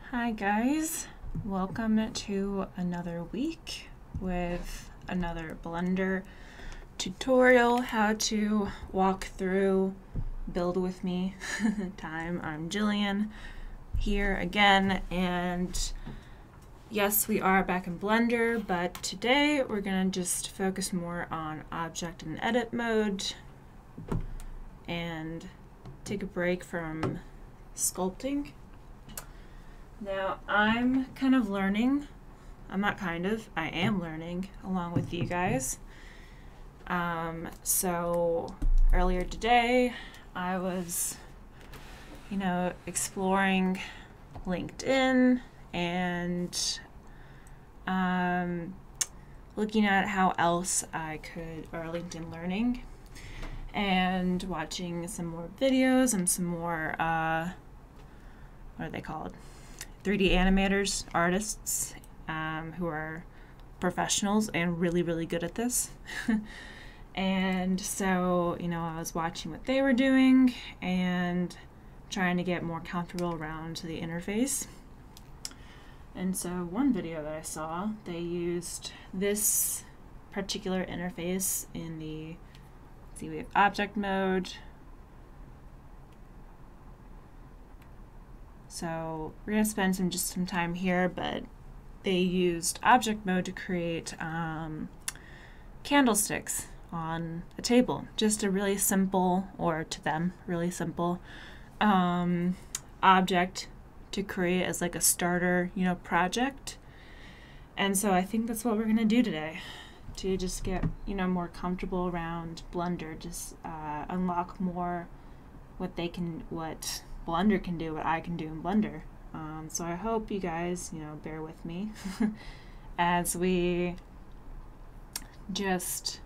Hi guys, welcome to another week with another Blender tutorial, how to walk through build with me time. I'm Jillian here again, and yes, we are back in Blender, but today we're gonna just focus more on object and edit mode and take a break from sculpting. Now, I'm kind of learning, I am learning along with you guys. So earlier today, I was, exploring LinkedIn and looking at how else I could, or LinkedIn Learning, and watching some more videos and some more, what are they called? 3D animators, artists, who are professionals and really, really good at this. And so, I was watching what they were doing and trying to get more comfortable around the interface. And so one video that I saw, they used this particular interface in the, let's see, we have object mode. So we're going to spend just some time here, but they used object mode to create candlesticks on a table. Just a really simple, or to them, really simple object to create as like a starter, project. And so I think that's what we're going to do today, to just get, more comfortable around Blender, just unlock more what Blender can do, what I can do in Blender. So I hope you guys, bear with me as we just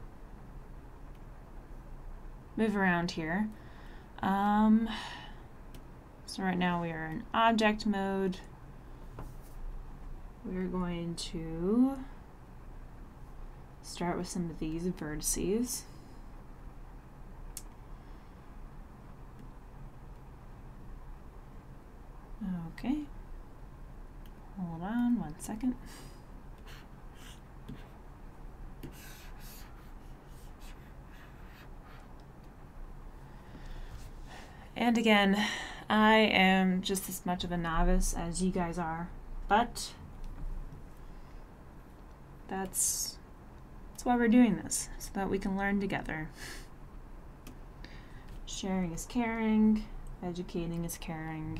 move around here. So right now we are in object mode. We're going to start with some of these vertices. Okay, hold on 1 second. And again, I am just as much of a novice as you guys are, but that's why we're doing this, so that we can learn together. Sharing is caring, educating is caring.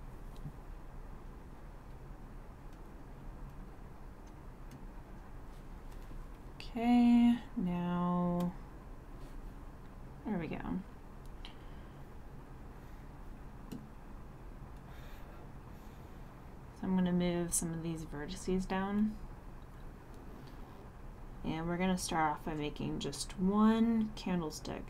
Okay, now, there we go. So I'm going to move some of these vertices down. And we're going to start off by making just one candlestick.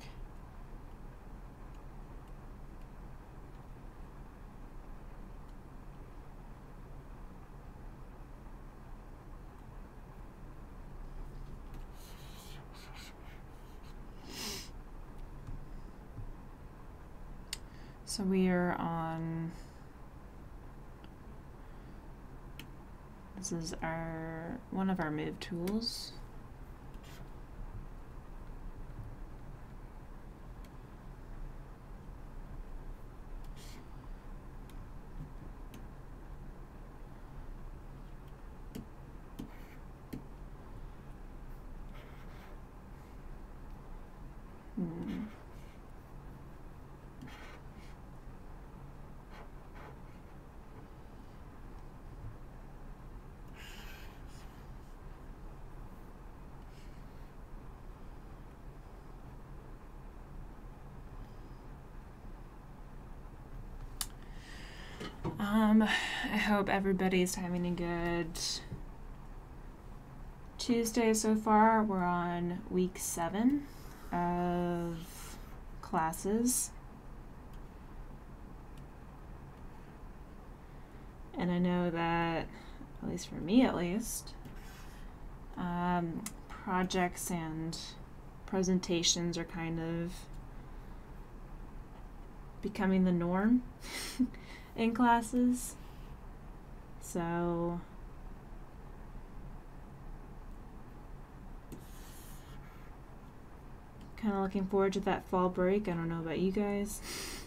So we are on, this is one of our move tools. I hope everybody's having a good Tuesday so far. We're on week 7 of classes. And I know that, at least for me at least, projects and presentations are kind of becoming the norm in classes. So kind of looking forward to that fall break. I don't know about you guys.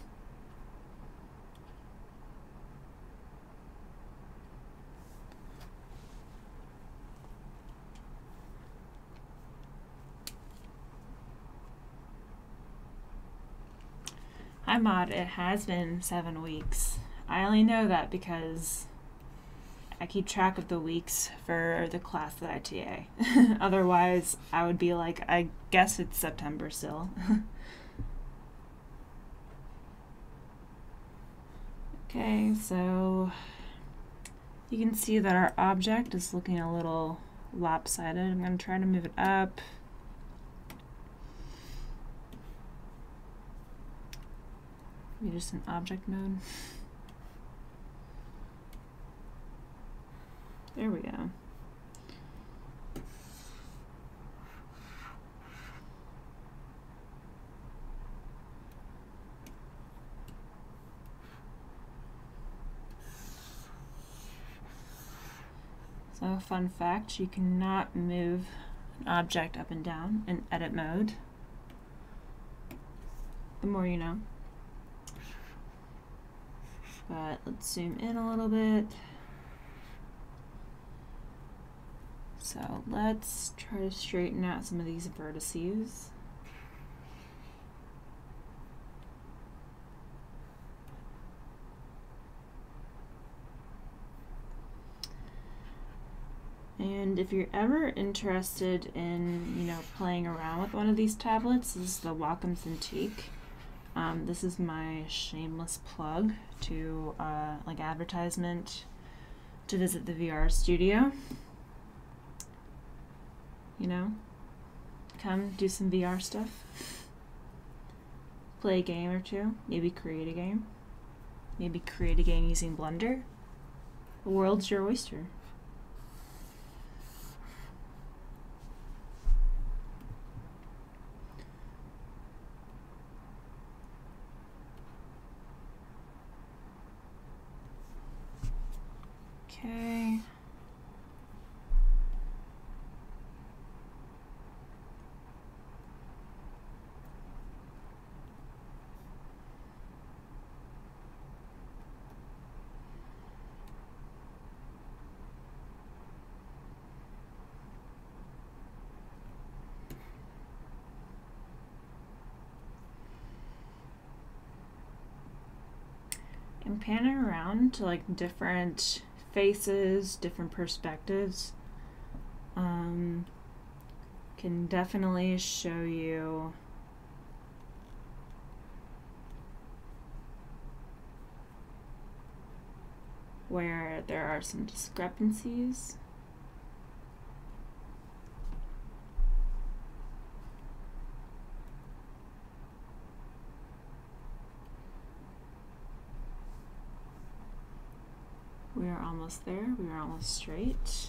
Hi Maud, it has been 7 weeks. I only know that because I keep track of the weeks for the class that I TA. Otherwise, I would be like, I guess it's September still. Okay, so you can see that our object is looking a little lopsided. I'm going to try to move it up. Maybe just in object mode. There we go. So, fun fact, you cannot move an object up and down in edit mode. The more you know. But let's zoom in a little bit. So let's try to straighten out some of these vertices. And if you're ever interested in, playing around with one of these tablets, this is the Wacom Cintiq. This is my shameless plug to advertisement to visit the VR studio. Come do some VR stuff. Play a game or two. Maybe create a game. Maybe create a game using Blender. The world's your oyster. Okay. And panning around to different faces, different perspectives, can definitely show you where there are some discrepancies. We are almost there. We are almost straight.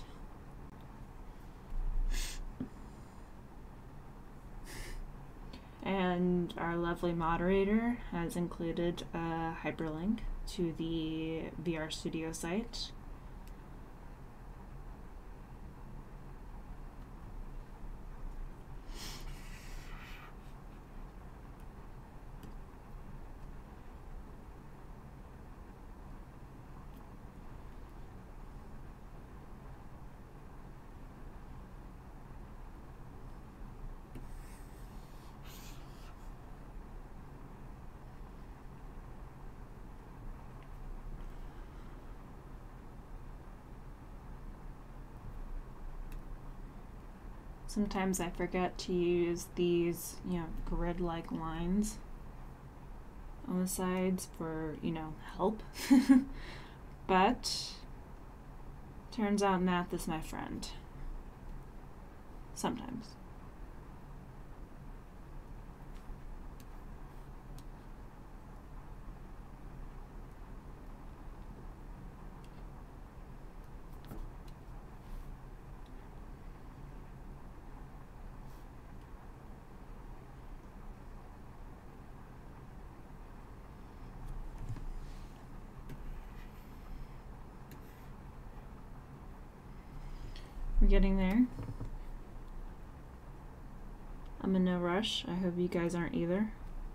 And our lovely moderator has included a hyperlink to the VR Studio site. Sometimes I forget to use these, grid-like lines on the sides for, help. But turns out math is my friend. Sometimes. We're getting there. I'm in no rush. I hope you guys aren't either.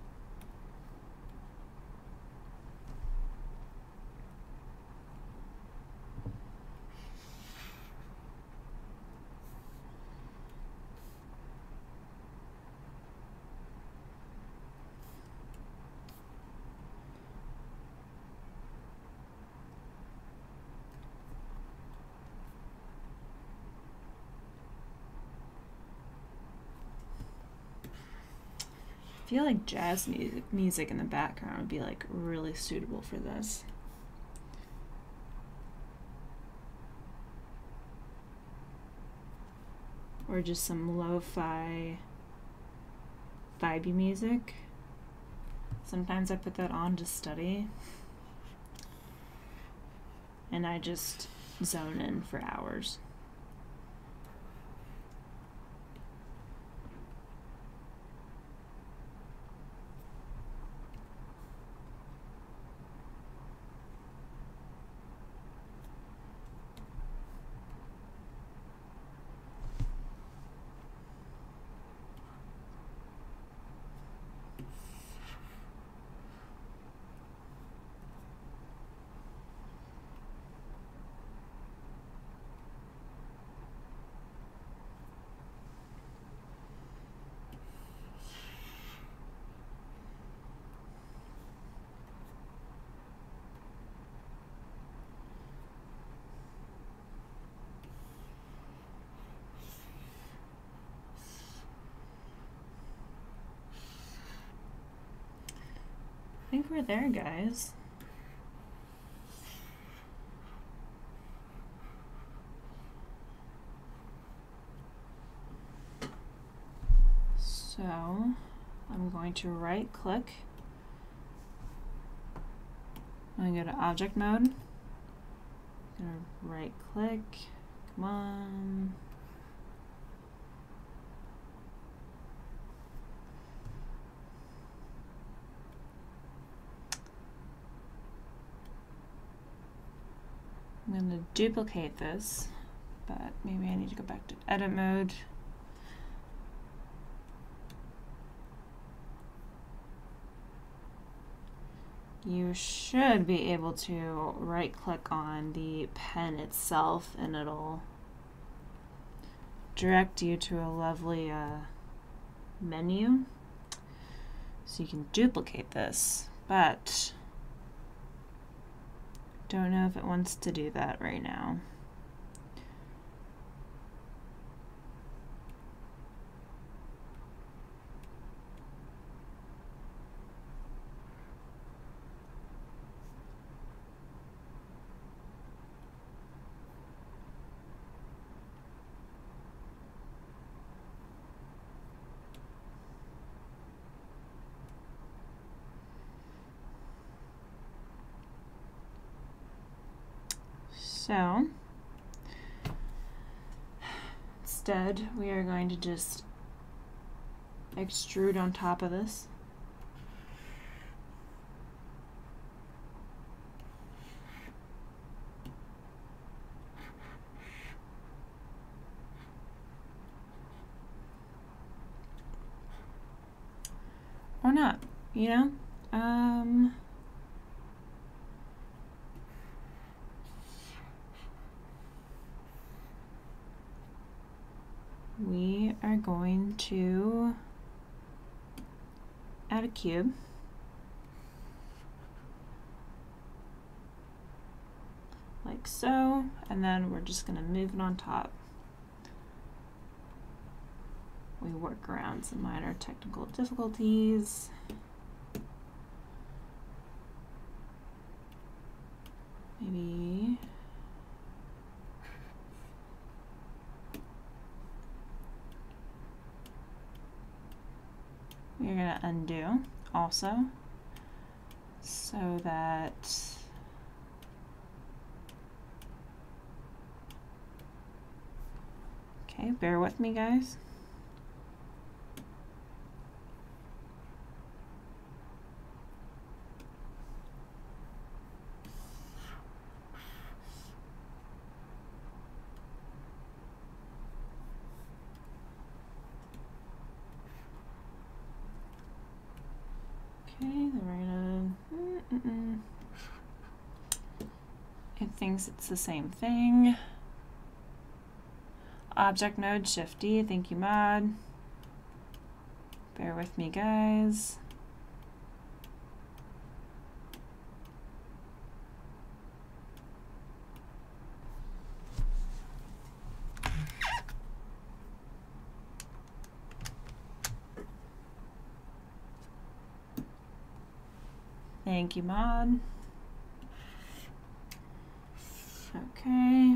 I feel like jazz music in the background would be like really suitable for this. Or just some lo-fi vibey music. Sometimes I put that on to study and I just zone in for hours. I think we're there, guys. So I'm going to right click. I'm going to go to object mode. I'm going to right click. Come on. I'm going to duplicate this, but maybe I need to go back to edit mode. You should be able to right click on the pen itself and it'll direct you to a lovely menu. So you can duplicate this, but don't know if it wants to do that right now. So instead, we are going to just extrude on top of this. Or not, you know? We are going to add a cube. Like so, and then we're just going to move it on top. We work around some minor technical difficulties. Maybe we're going to undo also so that okay, bear with me, guys. Okay, then we're gonna. It thinks it's the same thing. Object node shift D. Thank you, mod. Bear with me, guys. Thank you, mod. Okay.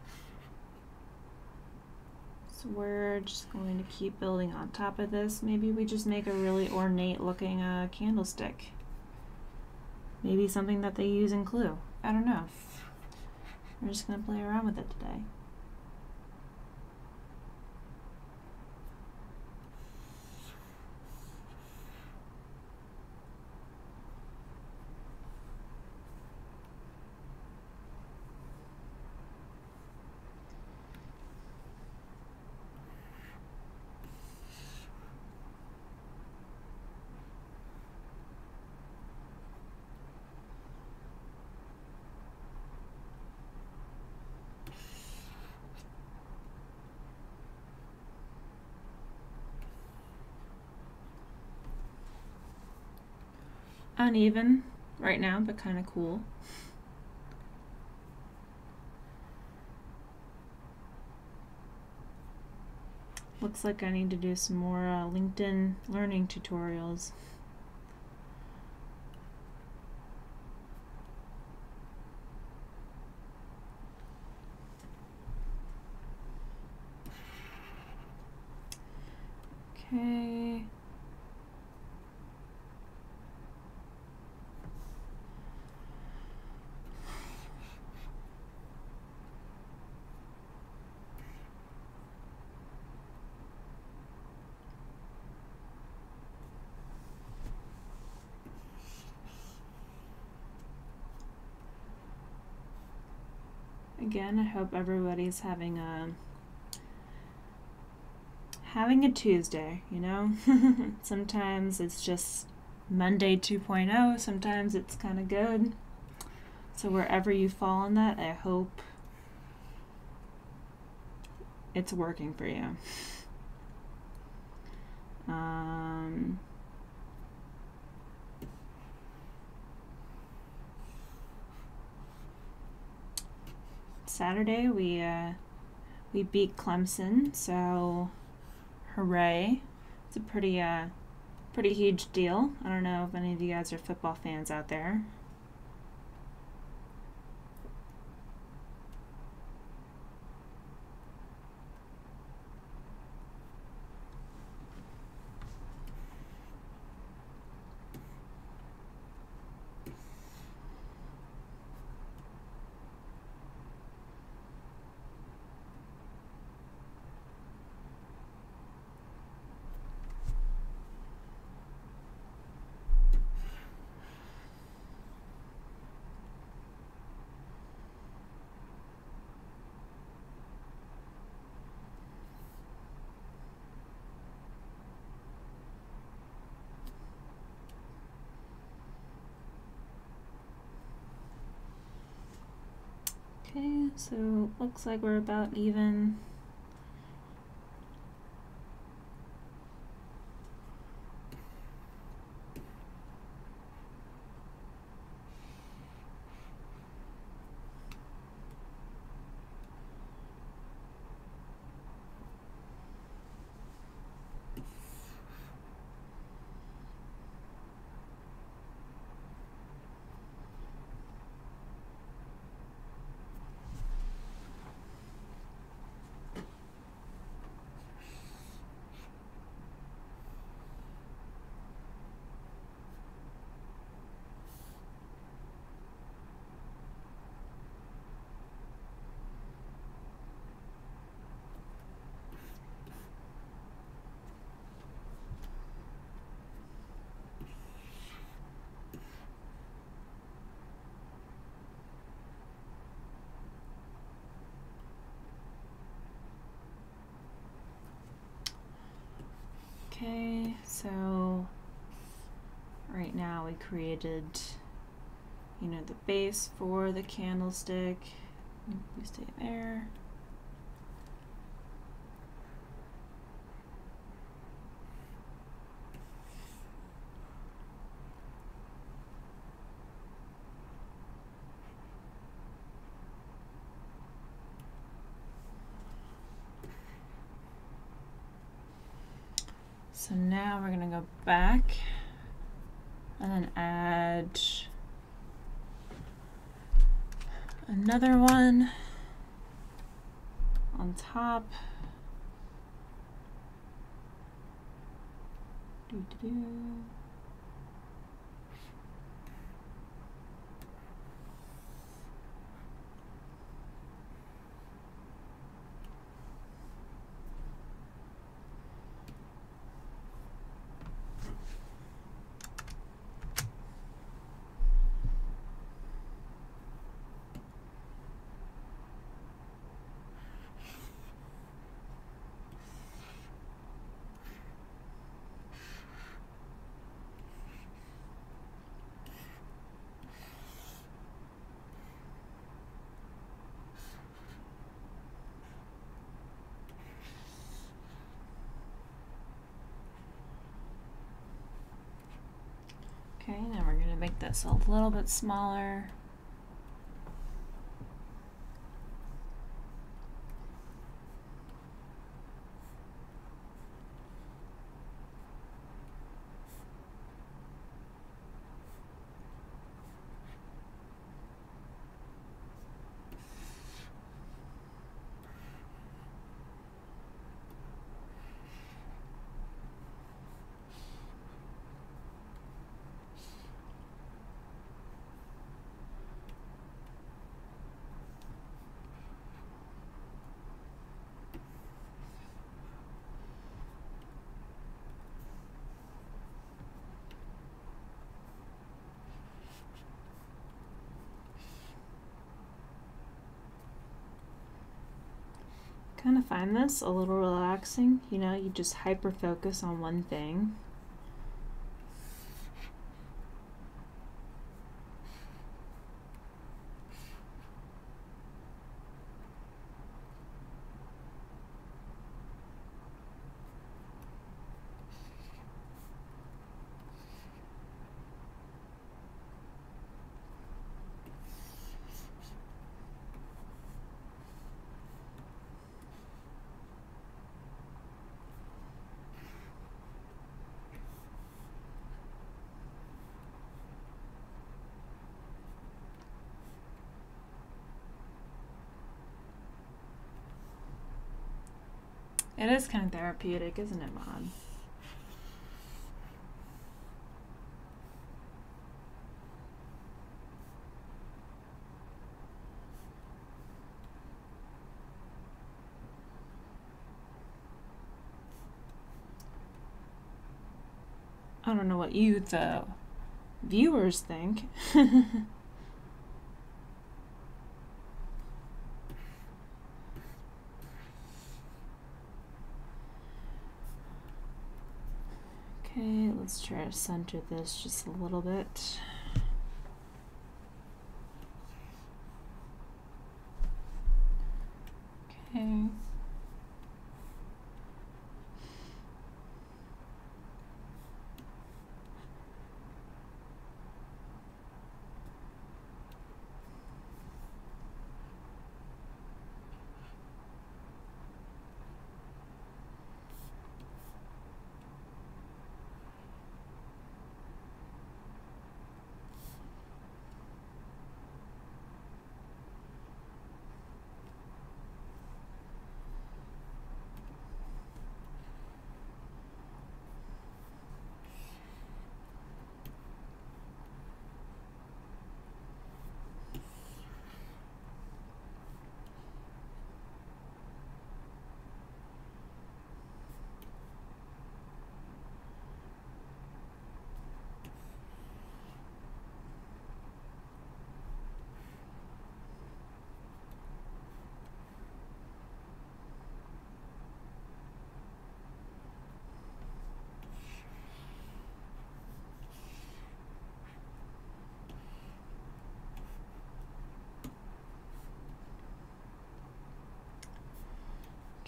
So we're just going to keep building on top of this. Maybe we just make a really ornate looking candlestick. Maybe something that they use in Clue. I don't know. We're just going to play around with it today. Uneven right now, but kind of cool. Looks like I need to do some more LinkedIn learning tutorials. Okay. Again, I hope everybody's having a Tuesday, you know? Sometimes it's just Monday 2.0, sometimes it's kind of good. So wherever you fall on that, I hope it's working for you. Saturday we beat Clemson, so hooray! It's a pretty huge deal. I don't know if any of you guys are football fans out there. Okay, so looks like we're about even. Okay, so right now we created, you know, the base for the candlestick. We stay there. So now we're gonna go back and then add another one on top. Doo-doo-doo. Okay, now we're going to make this a little bit smaller. Kind of find this a little relaxing, you know, you just hyper focus on one thing. It is kind of therapeutic, isn't it, Mom? I don't know what you, the viewers, think. Okay, let's try to center this just a little bit. Okay.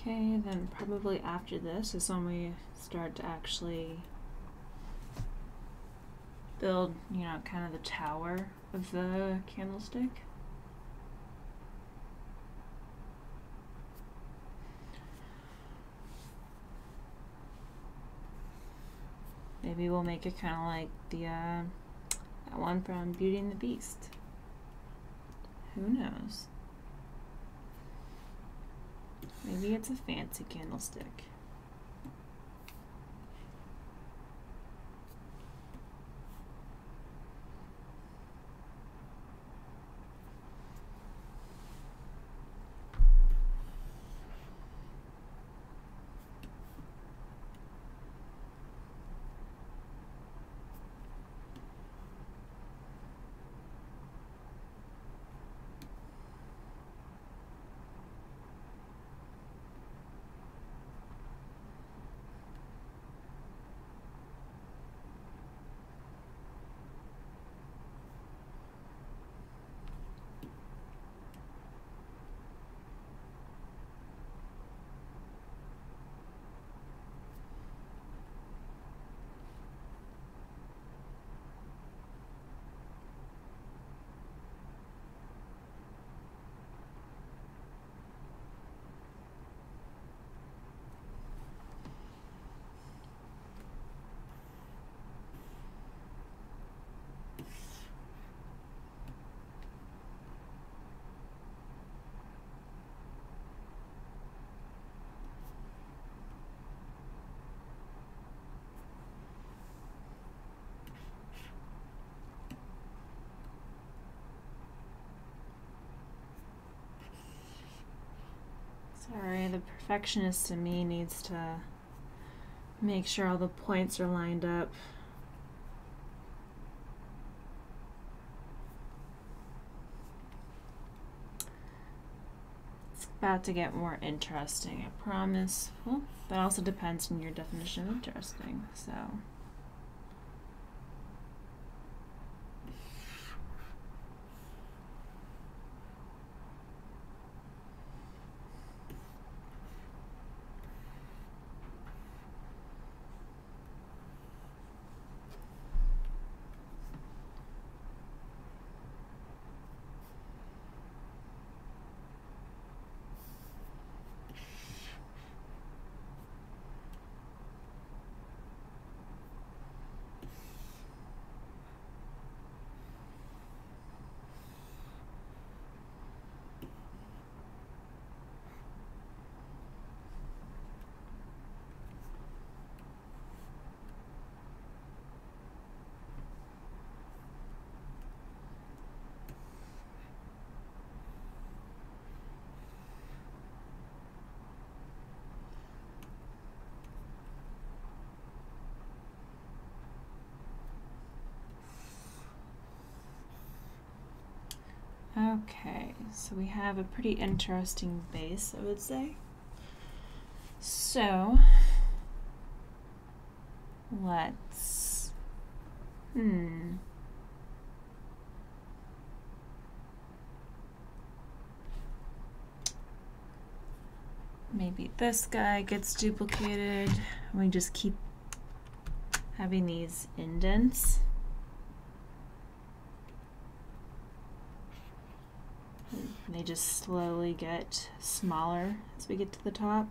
Okay, then probably after this is when we start to actually build, you know, kind of the tower of the candlestick. Maybe we'll make it kind of like the that one from Beauty and the Beast. Who knows? Maybe it's a fancy candlestick. Sorry, the perfectionist in me needs to make sure all the points are lined up. It's about to get more interesting, I promise. Well, that also depends on your definition of interesting, so. Okay, so we have a pretty interesting base, I would say. So, let's, maybe this guy gets duplicated. We just keep having these indents. And they just slowly get smaller as we get to the top.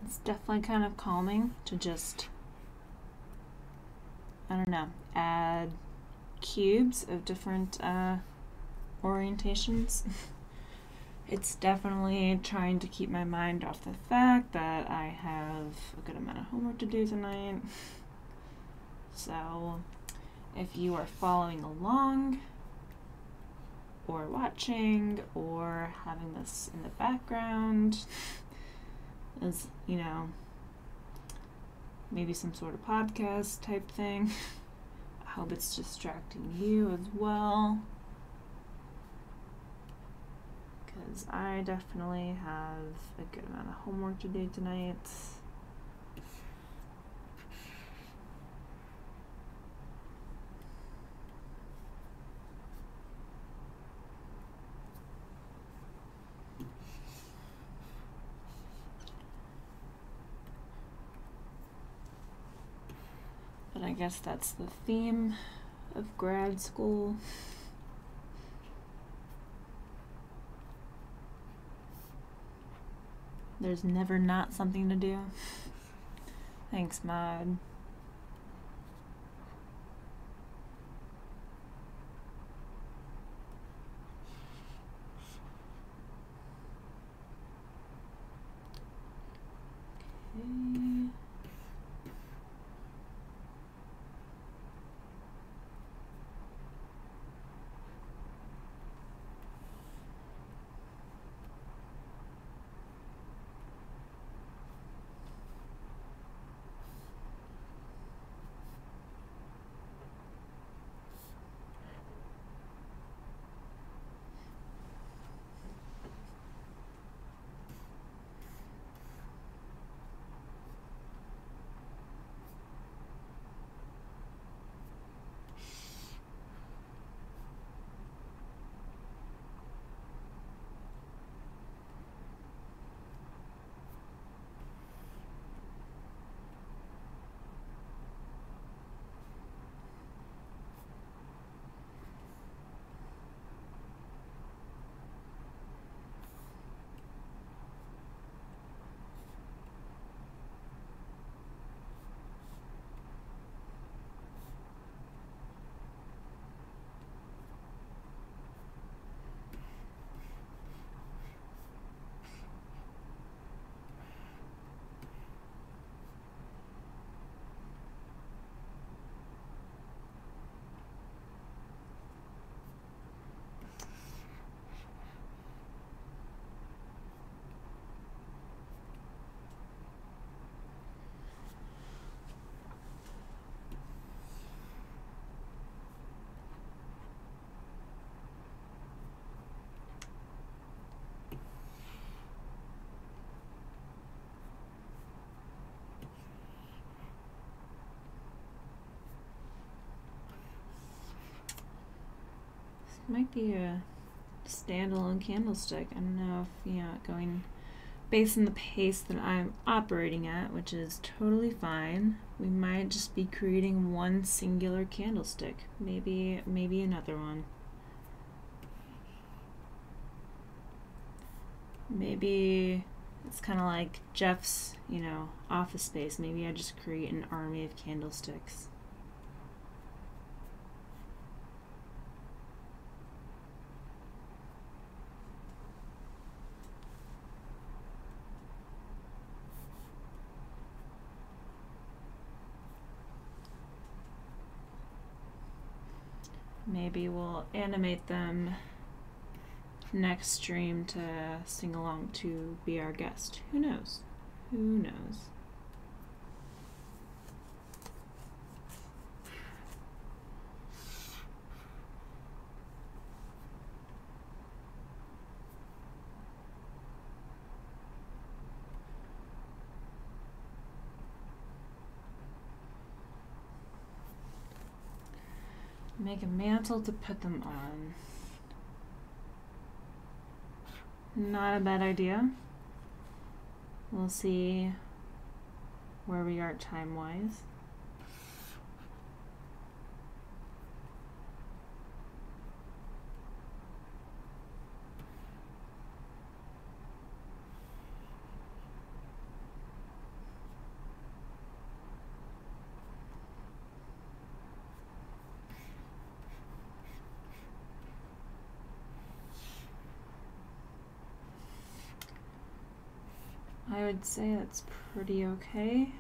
It's definitely kind of calming to just, I don't know, add cubes of different orientations. It's definitely trying to keep my mind off the fact that I have a good amount of homework to do tonight. So if you are following along or watching or having this in the background as, you know, maybe some sort of podcast type thing, I hope it's distracting you as well, because I definitely have a good amount of homework to do tonight. But I guess that's the theme of grad school. There's never not something to do. Thanks, Maud. Okay. Might be a standalone candlestick. I don't know if, going based on the pace that I'm operating at, which is totally fine, we might just be creating one singular candlestick. Maybe another one. Maybe it's kind of like Jeff's, office space. Maybe I just create an army of candlesticks. Maybe we'll animate them next stream to sing along to be our guest. Who knows? Who knows? Make a mantle to put them on. Not a bad idea. We'll see where we are time-wise. I would say that's pretty okay.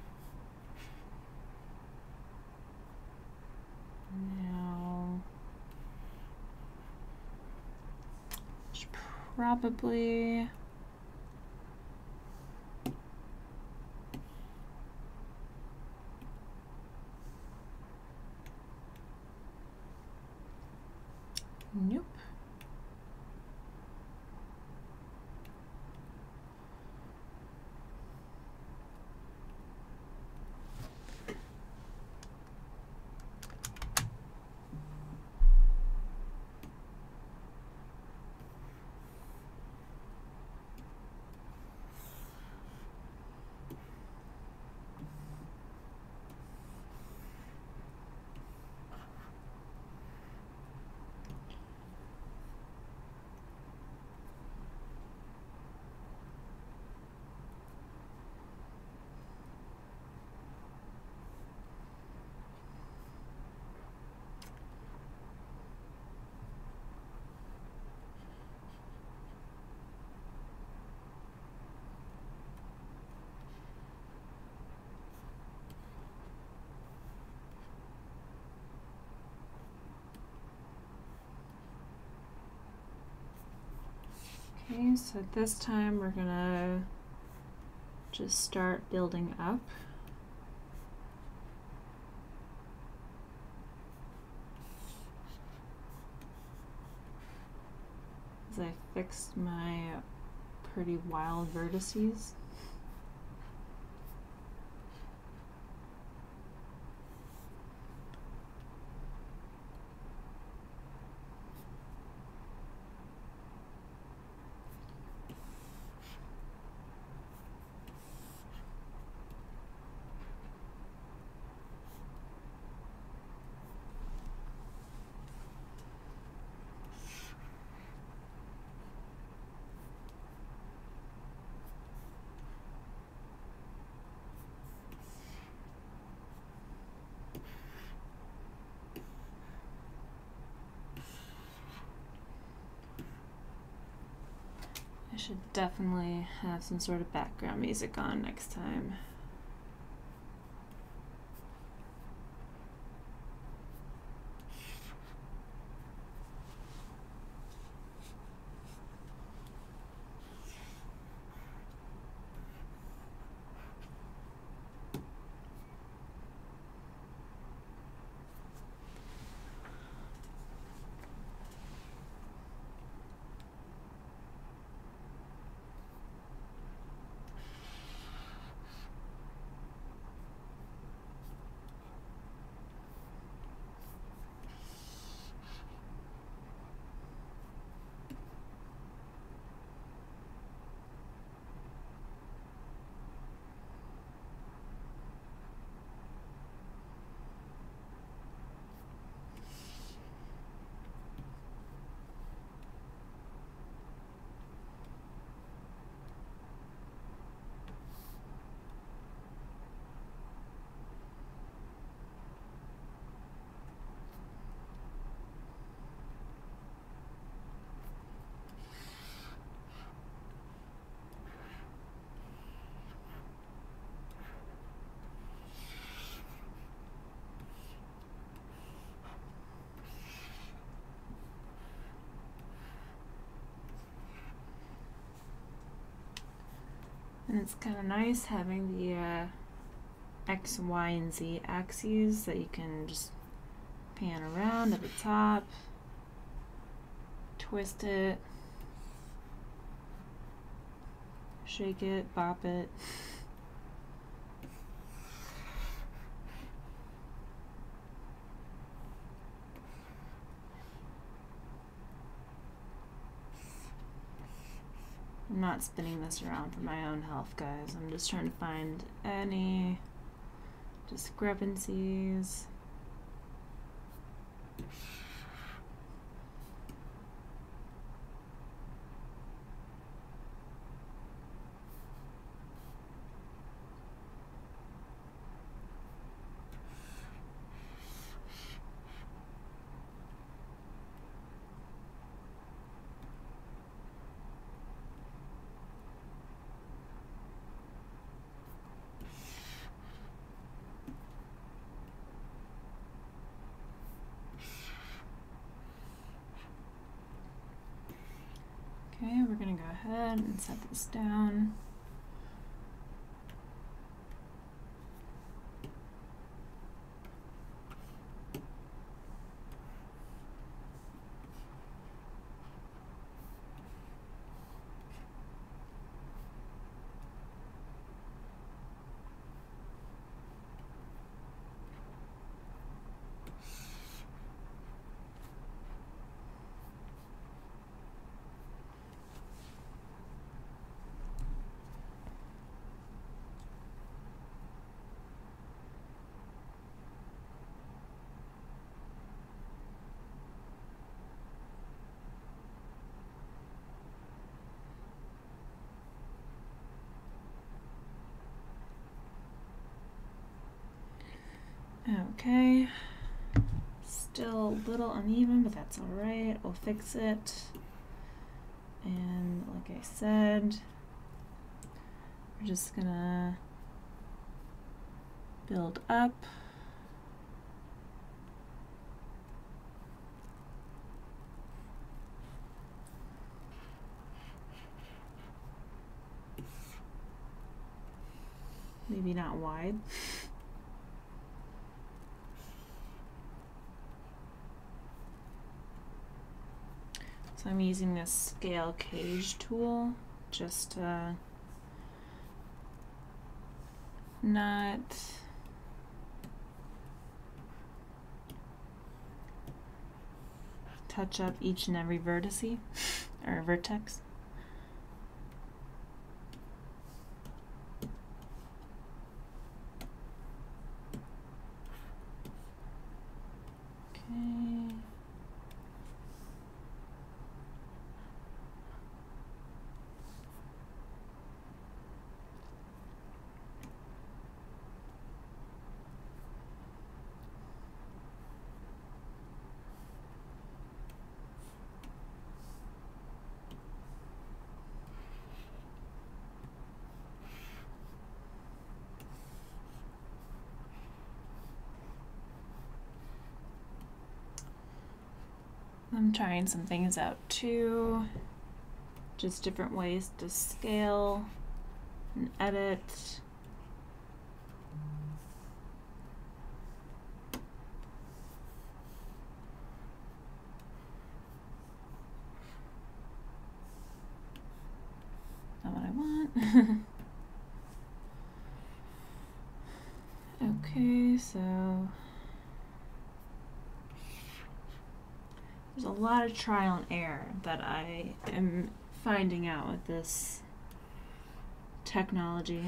Now, should probably nope. Okay, so this time we're gonna just start building up. As I fixed my pretty wild vertices. I should definitely have some sort of background music on next time. And it's kind of nice having the X, Y, and Z axes that you can just pan around at the top, twist it, shake it, bop it. I'm not spinning this around for my own health, guys. I'm just trying to find any discrepancies. Okay, we're gonna go ahead and set this down. Okay, still a little uneven, but that's all right. We'll fix it. And like I said, we're just gonna build up. Maybe not wide. So I'm using this scale cage tool just to not touch up each and every vertice or vertex. Okay. I'm trying some things out too, just different ways to scale and edit. Not what I want. Okay, so there's a lot of trial and error that I am finding out with this technology.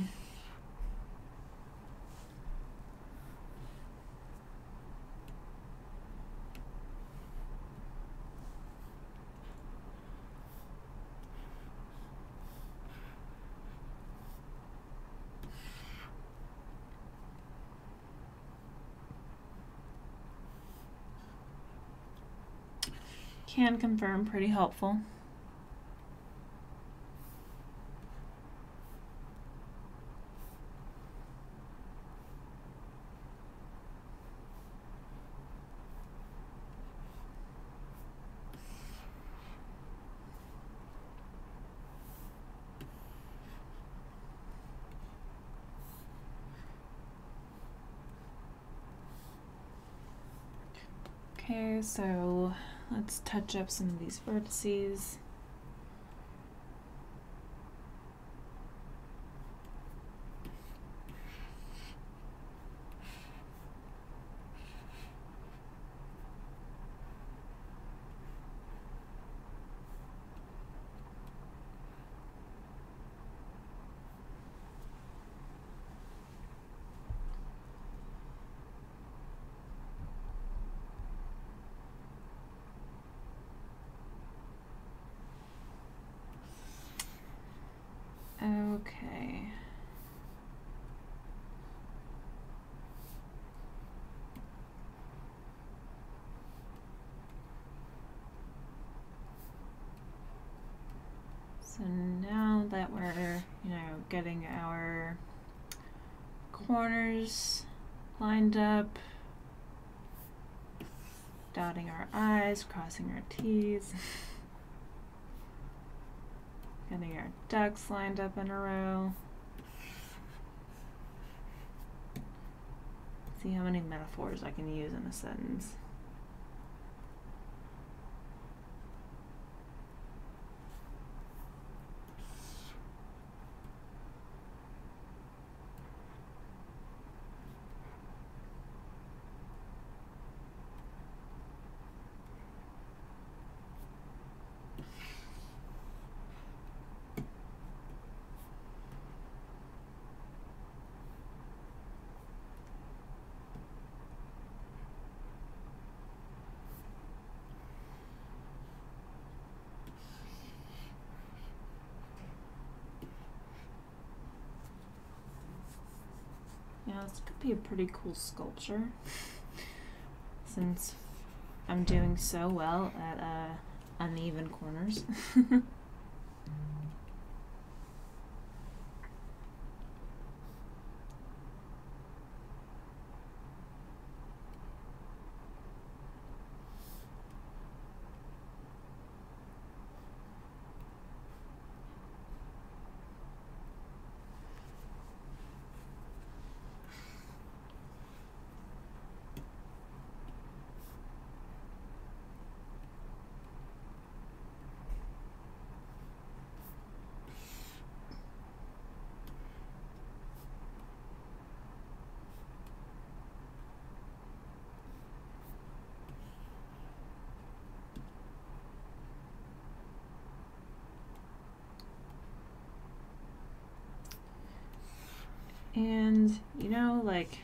Can confirm, pretty helpful. Okay, so let's touch up some of these vertices. Okay. So now that we're, getting our corners lined up, dotting our I's, crossing our T's. Getting our ducks lined up in a row. See how many metaphors I can use in a sentence. Yeah, this could be a pretty cool sculpture since I'm doing so well at uneven corners. And, you know, like,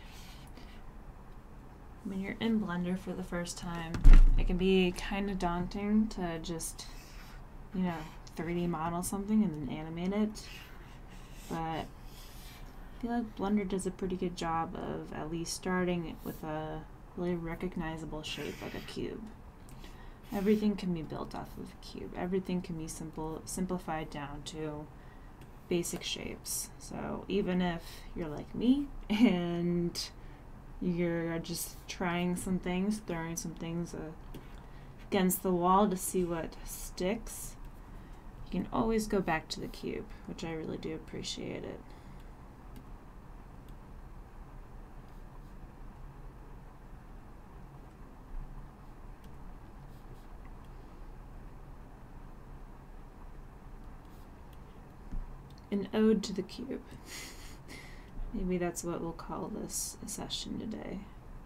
when you're in Blender for the first time, it can be kind of daunting to just, 3D model something and then animate it. But I feel like Blender does a pretty good job of at least starting with a really recognizable shape like a cube. Everything can be built off of a cube. Everything can be simplified down to basic shapes. So even if you're like me and you're just trying some things, throwing some things against the wall to see what sticks, you can always go back to the cube, which I really do appreciate it. An ode to the cube. Maybe that's what we'll call this session today.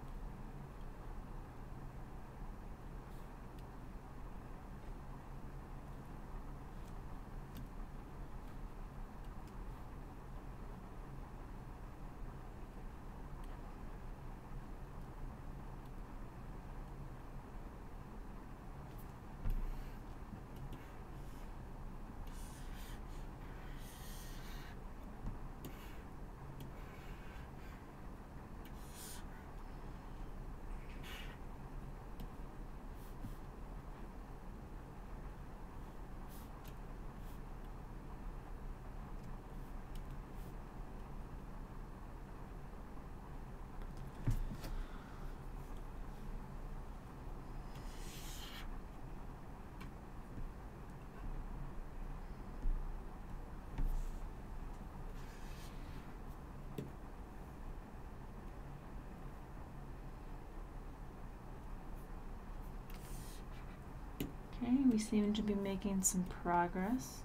Okay, we seem to be making some progress.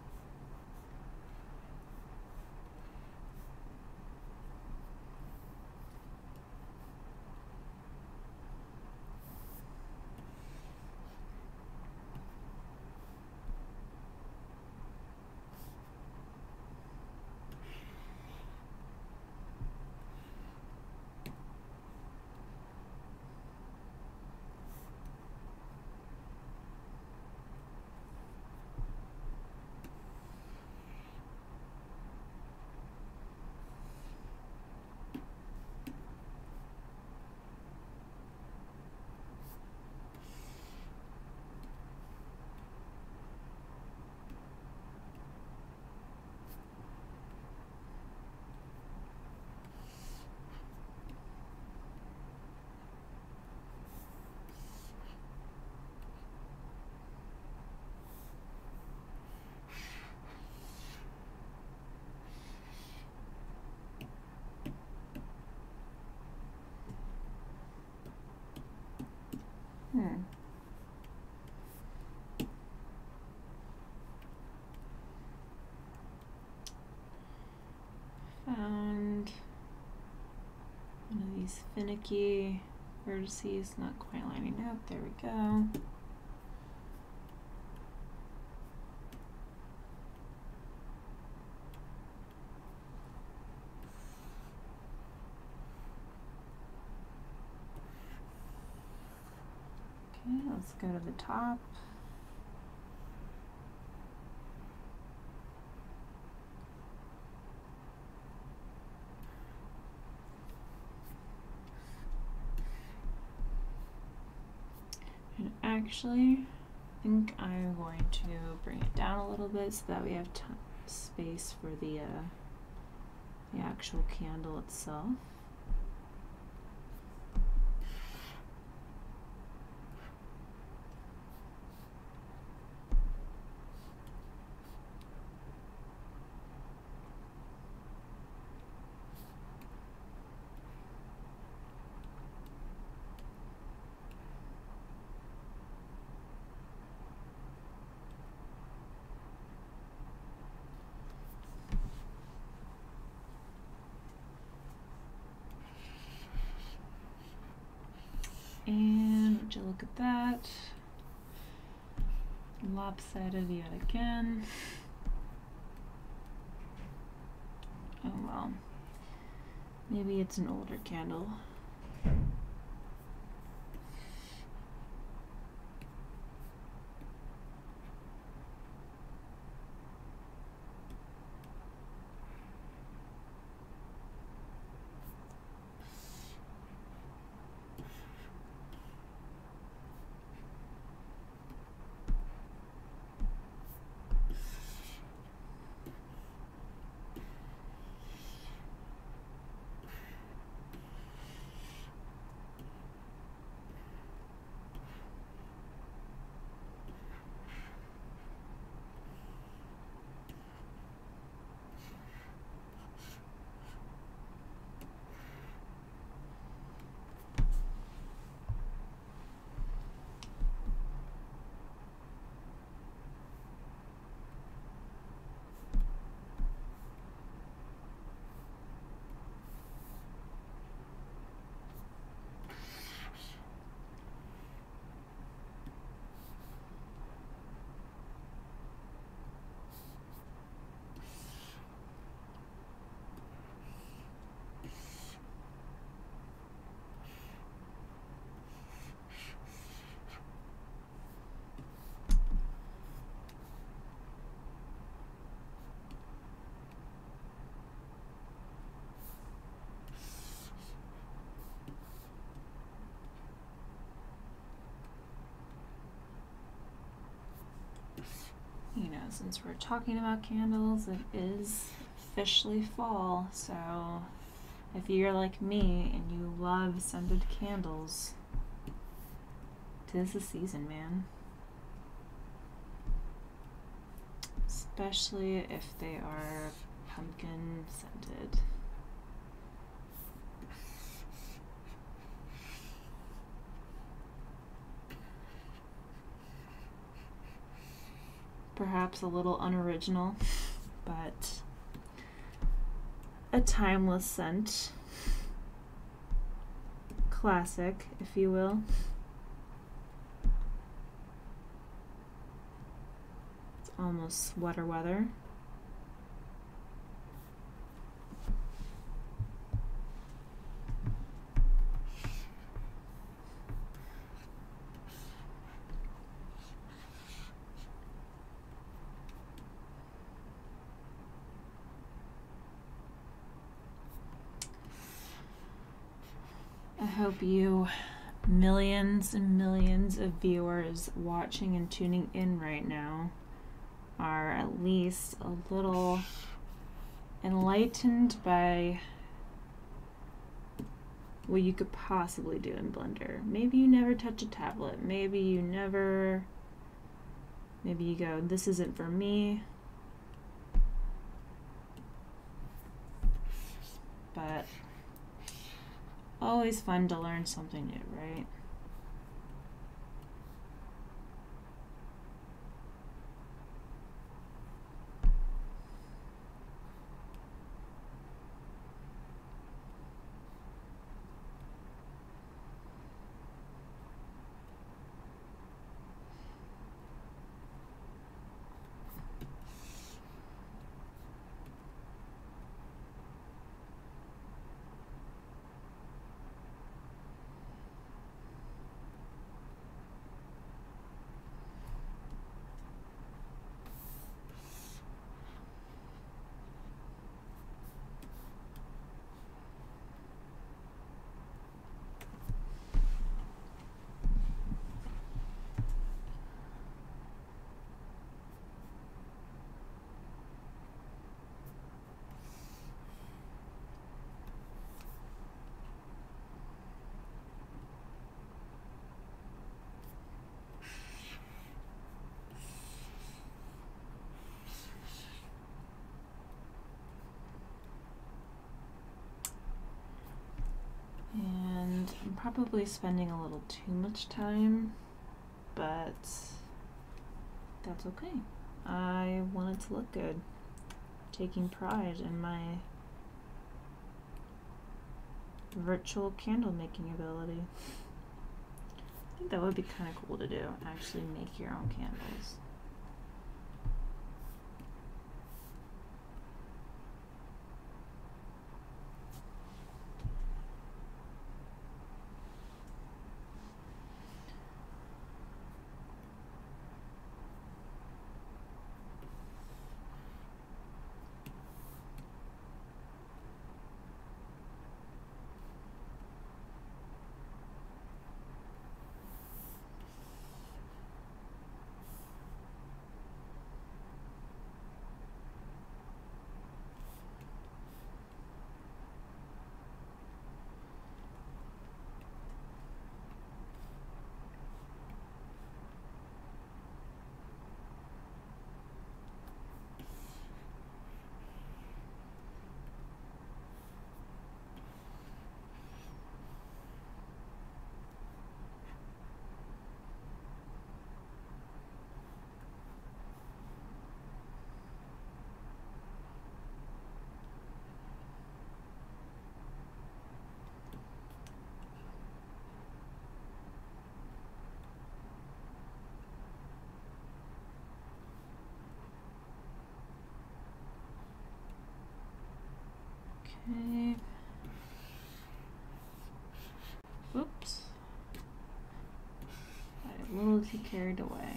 Found one of these finicky vertices, not quite lining up. There we go. Okay, let's go to the top. And actually, I think I'm going to bring it down a little bit so that we have space for the actual candle itself. And would you look at that? Lopsided yet again. Oh well. Maybe it's an older candle. You know, since we're talking about candles, it is officially fall, so if you're like me and you love scented candles, 'tis the season, man. Especially if they are pumpkin scented. Perhaps a little unoriginal, but a timeless scent. Classic, if you will. It's almost sweater weather. I hope you millions and millions of viewers watching and tuning in right now are at least a little enlightened by what you could possibly do in Blender. Maybe you never touch a tablet. Maybe you go, this isn't for me. But always fun to learn something new, right? probably spending a little too much time, but that's okay. I want it to look good. Taking pride in my virtual candle making ability. I think that would be kind of cool to do, actually make your own candles. Okay. Oops. I got a little too carried away.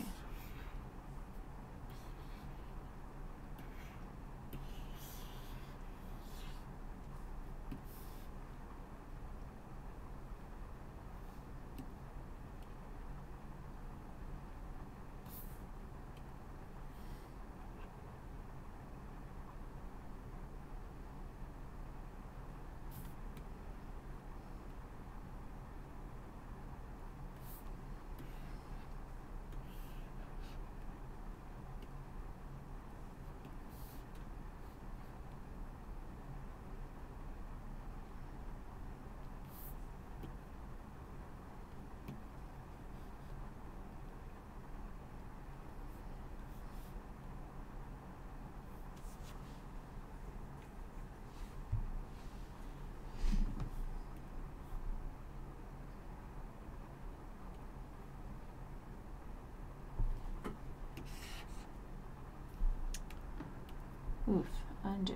Oof, undo.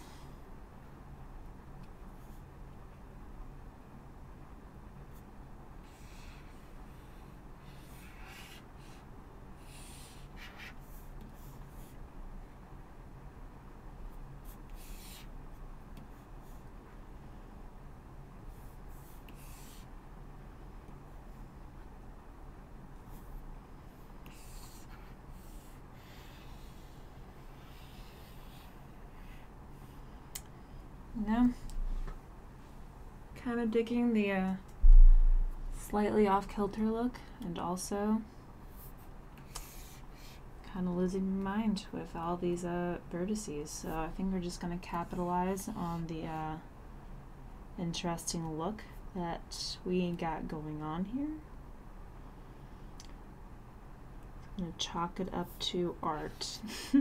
Kind of digging the slightly off-kilter look, and also kind of losing my mind with all these vertices. So I think we're just going to capitalize on the interesting look that we got going on here. I'm going to chalk it up to art.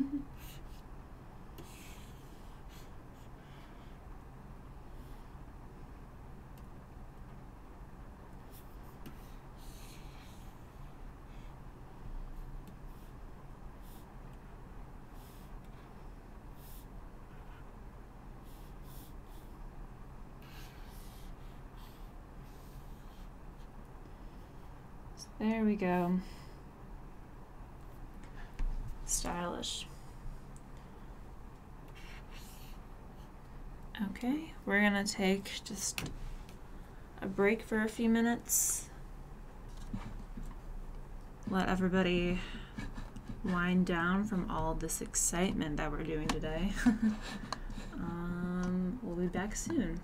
There we go. Stylish. Okay, we're gonna take just a break for a few minutes. Let everybody wind down from all this excitement that we're doing today. We'll be back soon.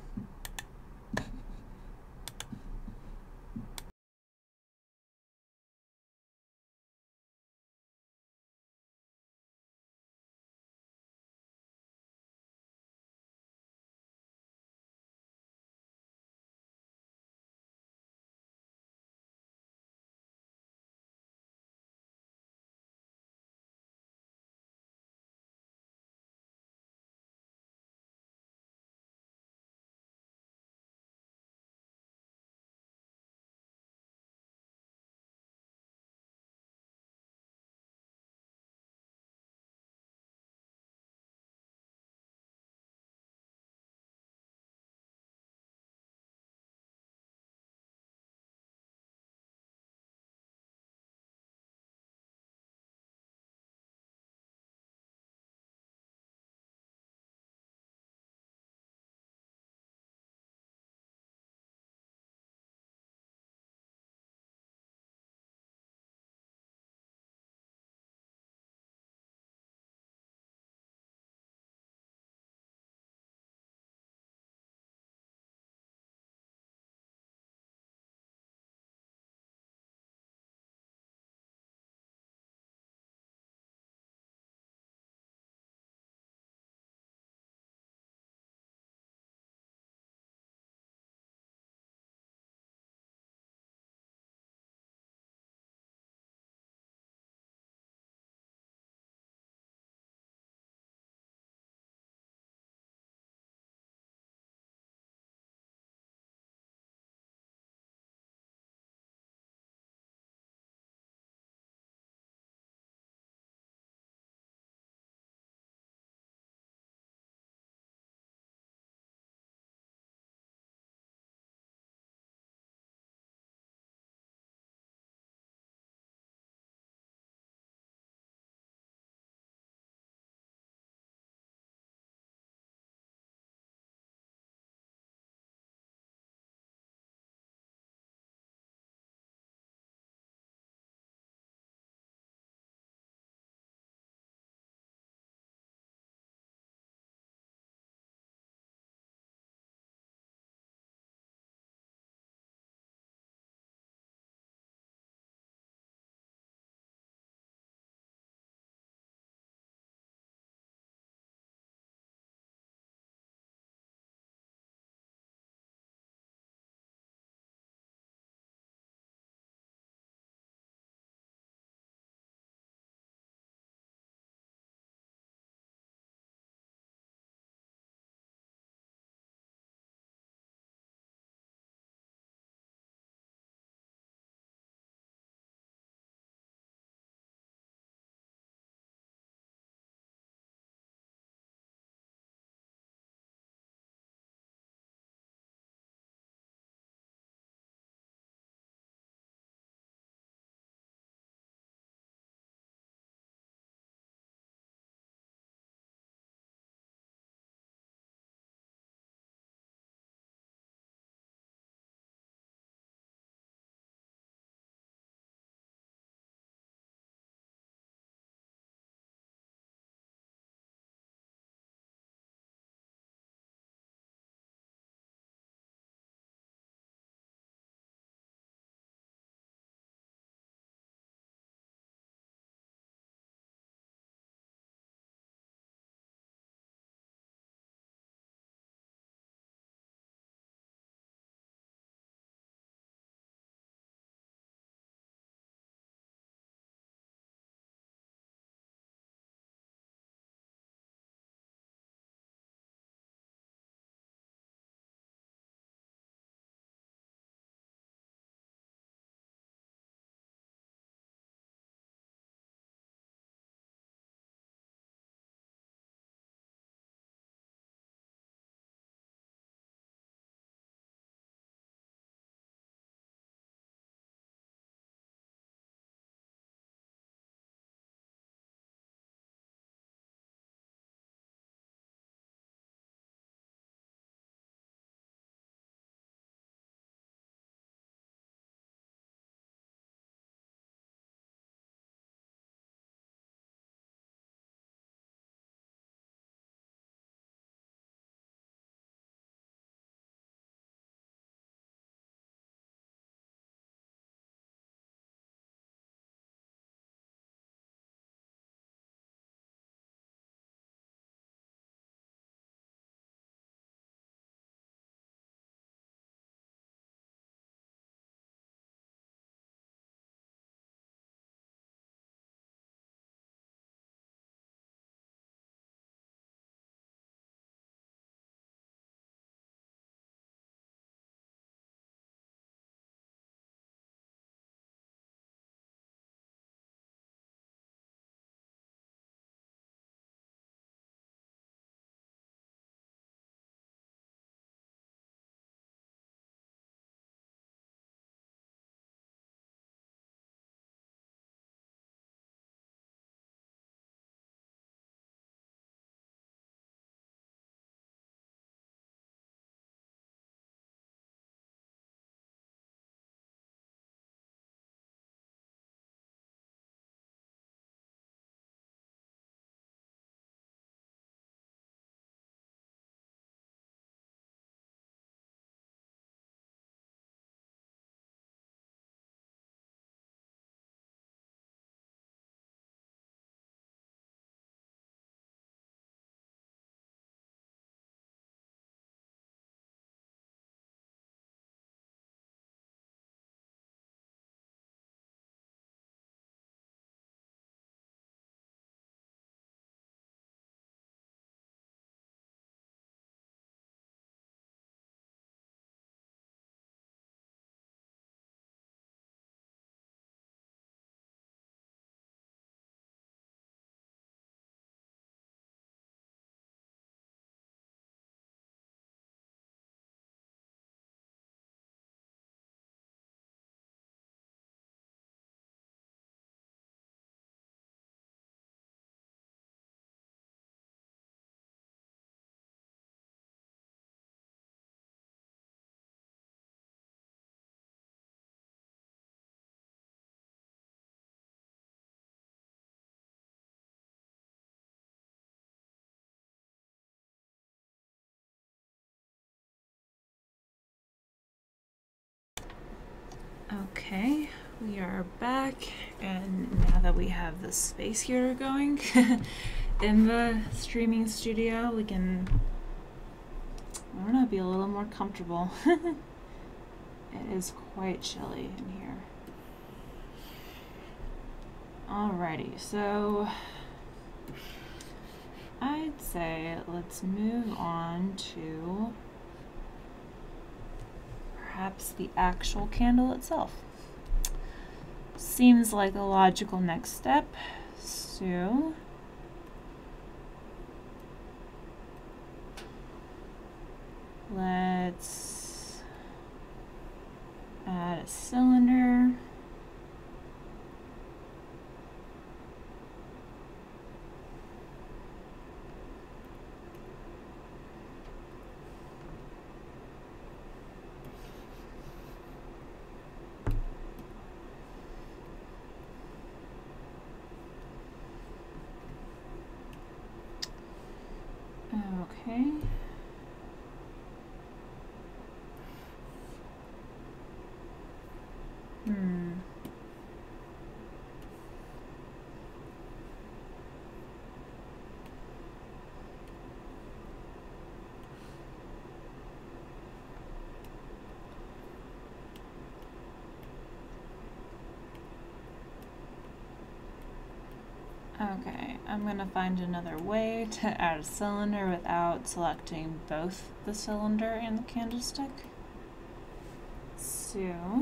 Okay, we are back, and now that we have the space heater going in the streaming studio, we can, I don't know, be a little more comfortable. It is quite chilly in here. Alrighty, so I'd say let's move on to perhaps the actual candle itself. Seems like a logical next step, so let's add a cylinder. Okay. Okay, I'm gonna find another way to add a cylinder without selecting both the cylinder and the candlestick. So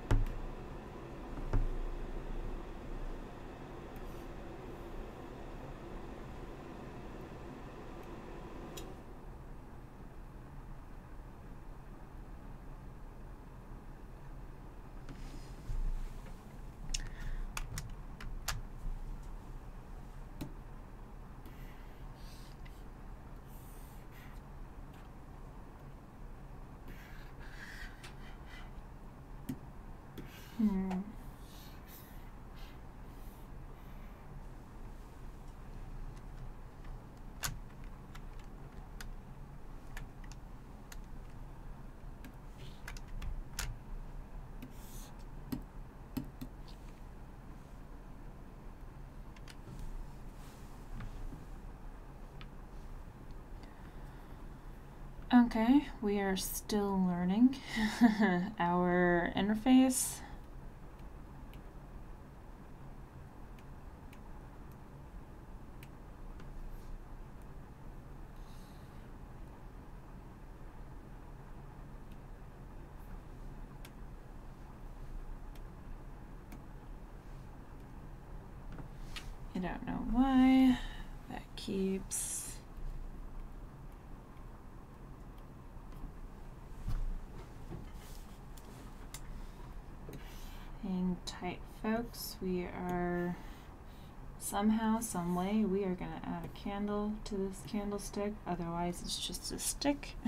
okay, we are still learning our interface. I don't know why that keeps hang tight, folks. We are somehow, some way, we are gonna add a candle to this candlestick, otherwise it's just a stick.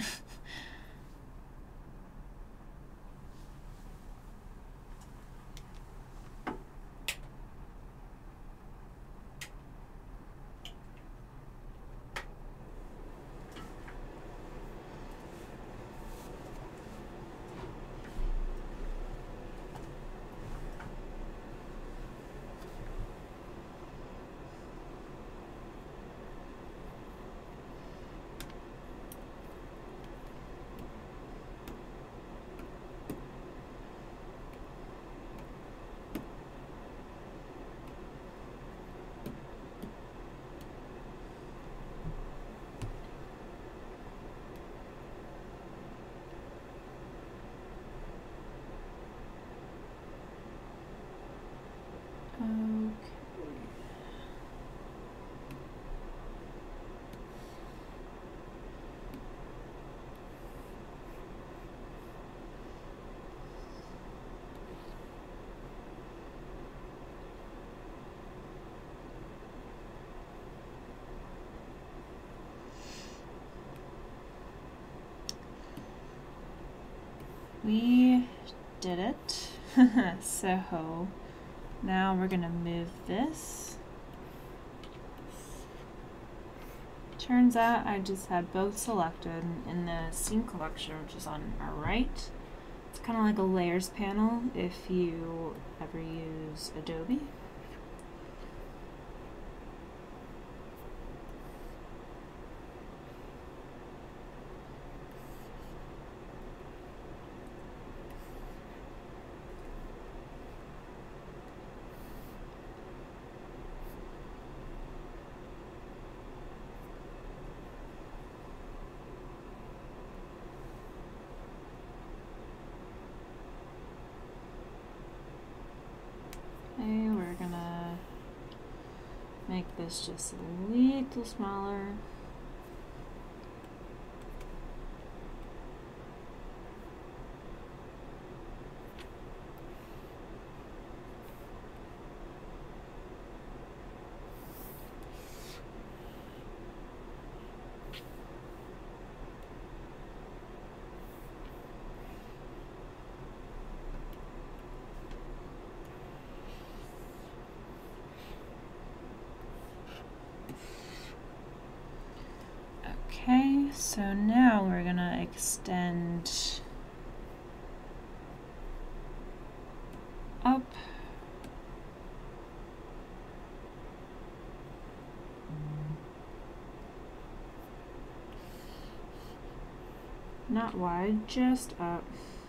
We did it. So now we're gonna move this. Turns out I just had both selected in the scene collection, which is on our right. It's kind of like a layers panel if you ever use Adobe. Okay, we're gonna make this just a little smaller. Okay, so now we're gonna extend up. Not wide, just up.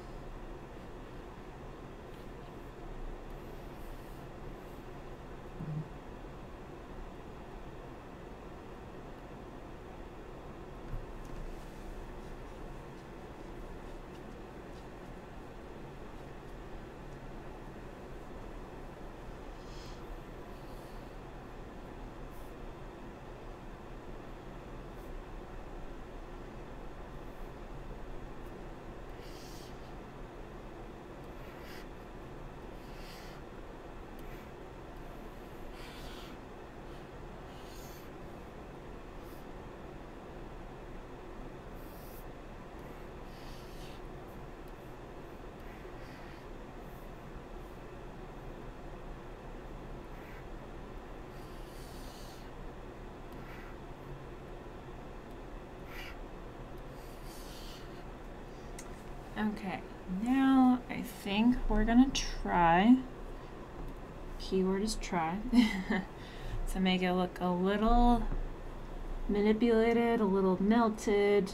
Okay, now I think we're gonna try, keyword is try, to make it look a little manipulated, a little melted.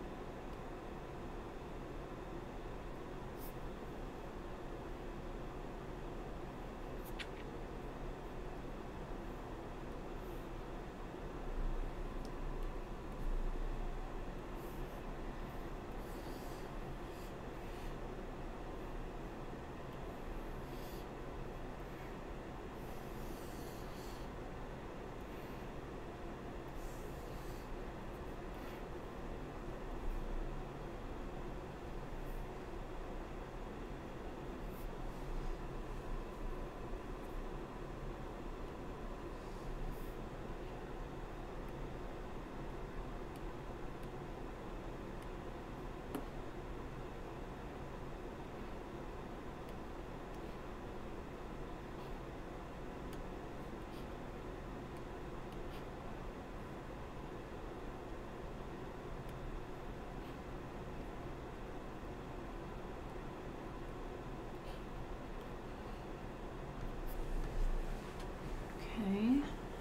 Okay.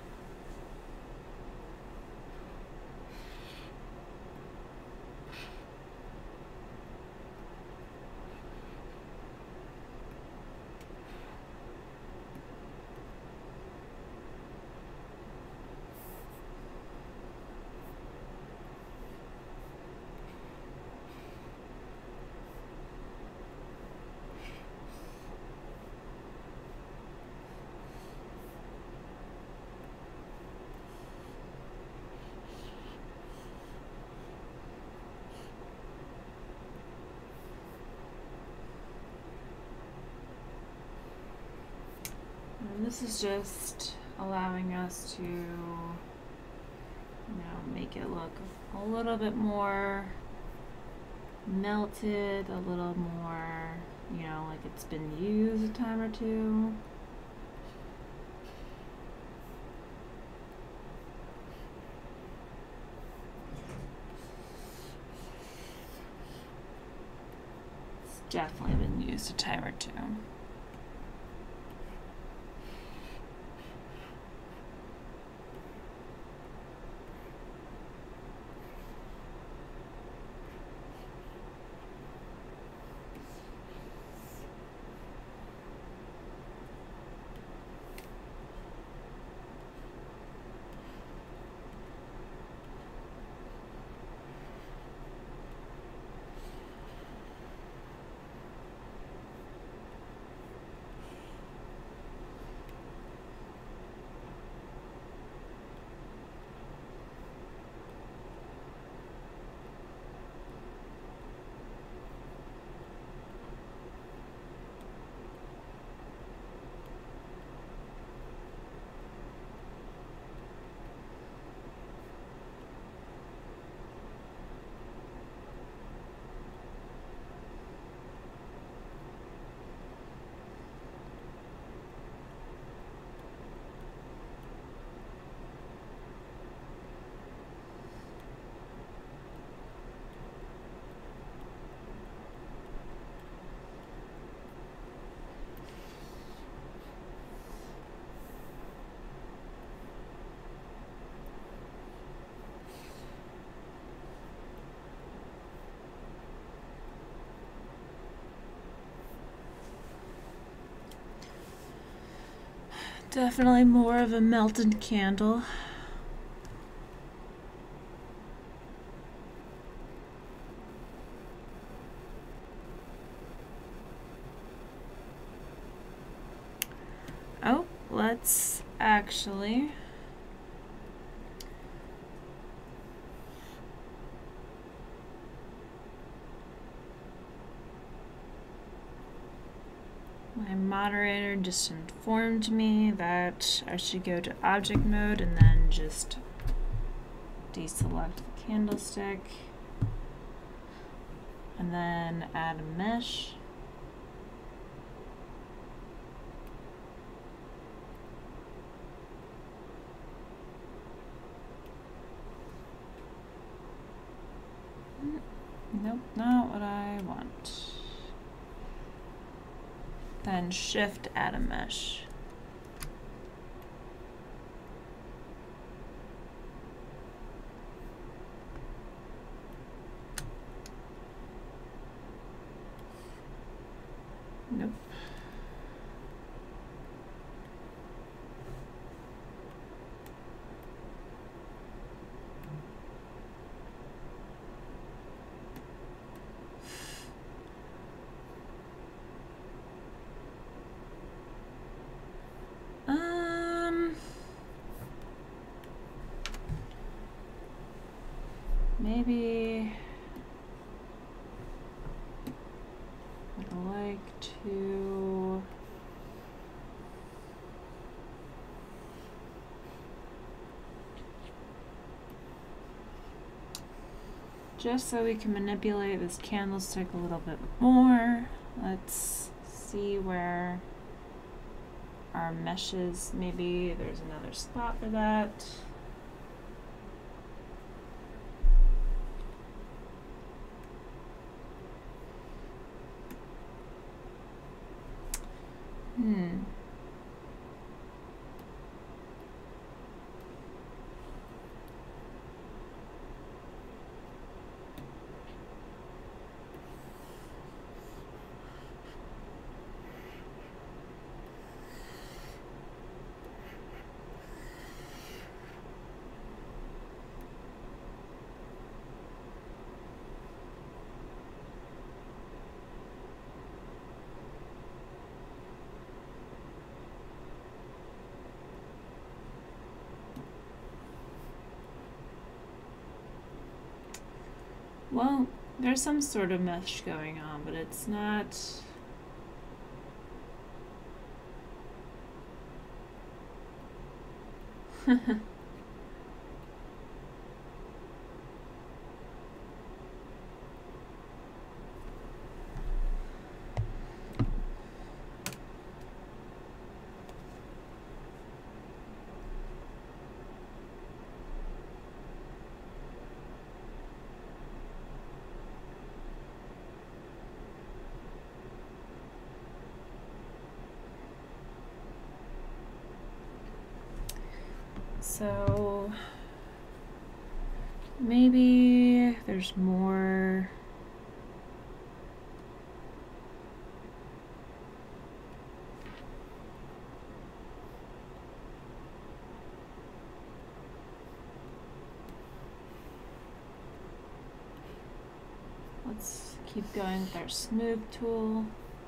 And this is just allowing us to, make it look a little bit more melted, a little more, like it's been used a time or two. definitely been used a time or two. Definitely more of a melted candle. Oh, let's actually my moderator just informed me that I should go to object mode and then just deselect the candlestick and then add a mesh. Nope, not what I want. Then shift add a mesh. Nope. Maybe I'd like to just so we can manipulate this candlestick a little bit more. Let's see where our meshes, maybe there's another spot for that. Well, there's some sort of mesh going on, but it's not. So maybe there's more. Let's keep going with our smooth tool.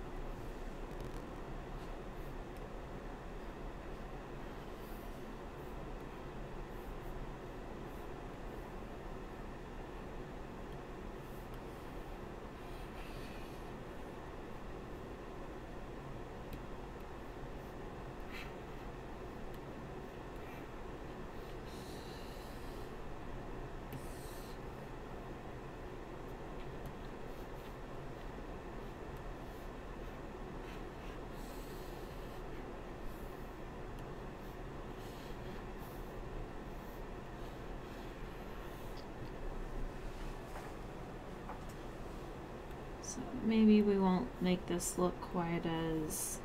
So maybe we won't make this look quite as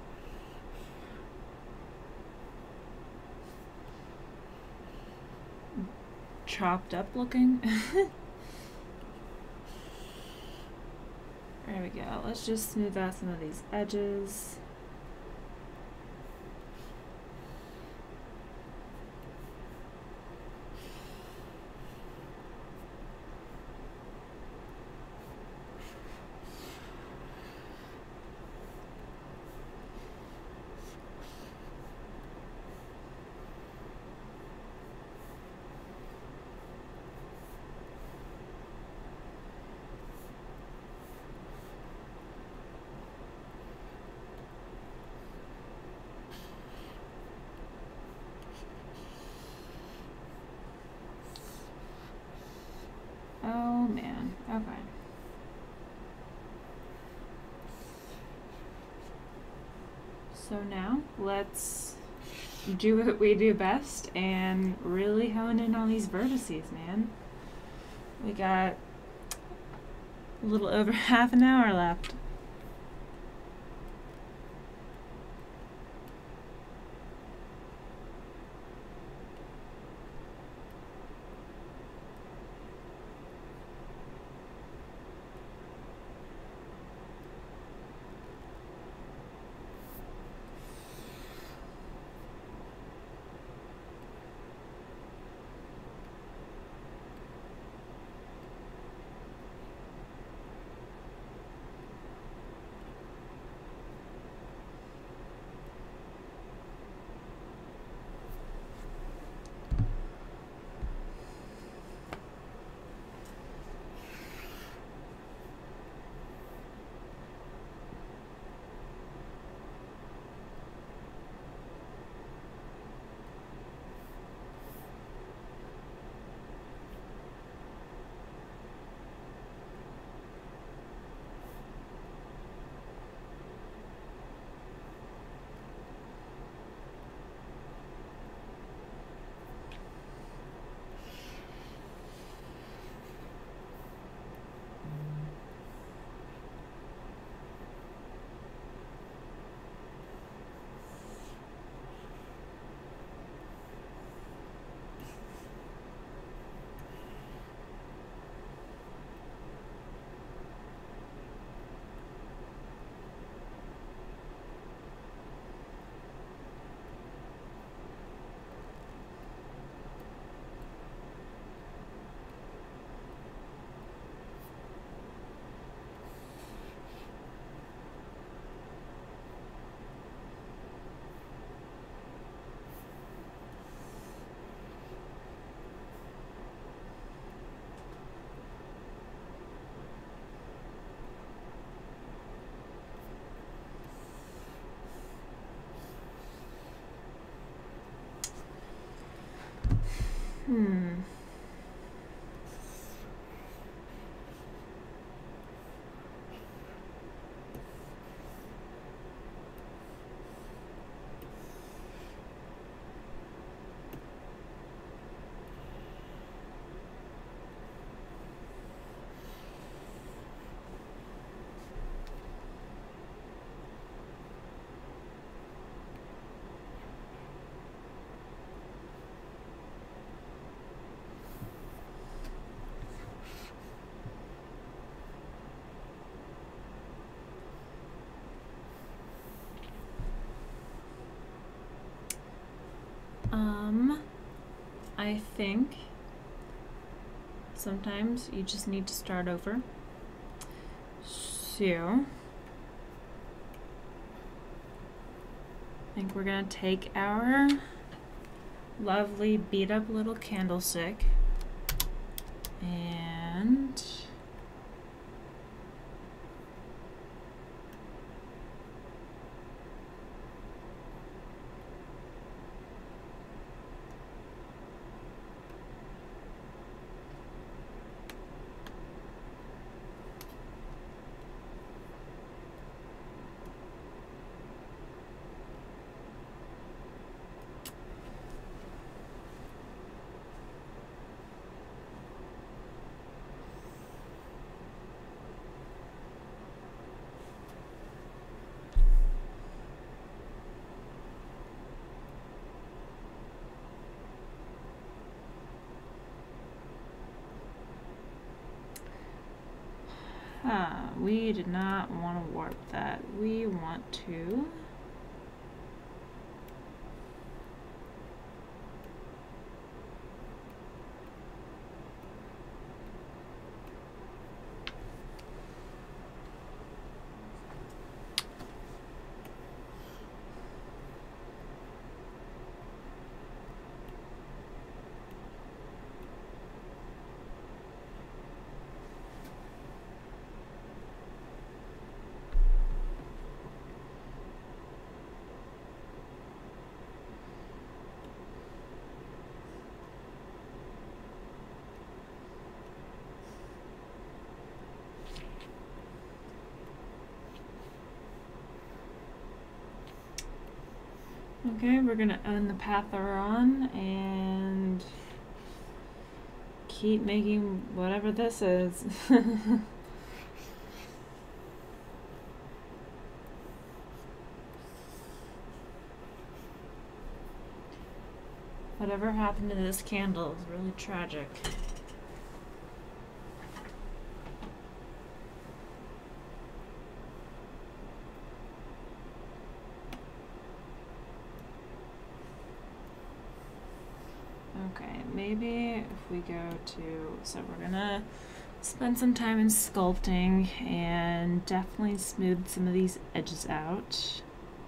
chopped up looking. There we go. Let's just smooth out some of these edges. Oh man, okay. So now let's do what we do best and really hone in on these vertices, man. We got a little over half an hour left. Hmm. I think sometimes you just need to start over. So I think we're gonna take our lovely beat up little candlestick and we did not want to warp that. We want to okay, we're gonna end the path we're on and keep making whatever this is. Whatever happened to this candle is really tragic. Okay, maybe if we go to, so we're gonna spend some time in sculpting and definitely smooth some of these edges out.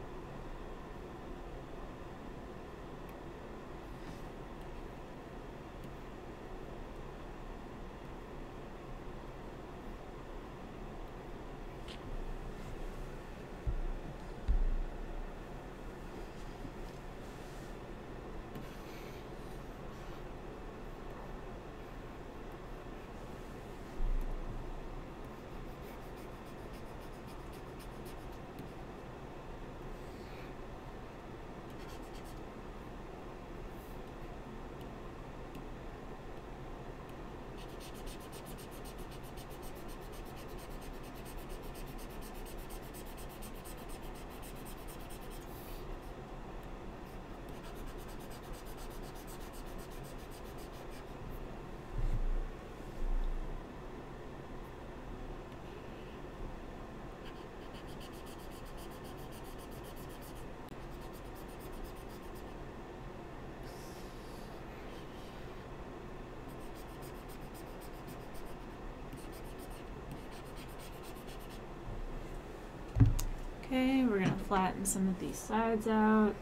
Okay, we're gonna flatten some of these sides out.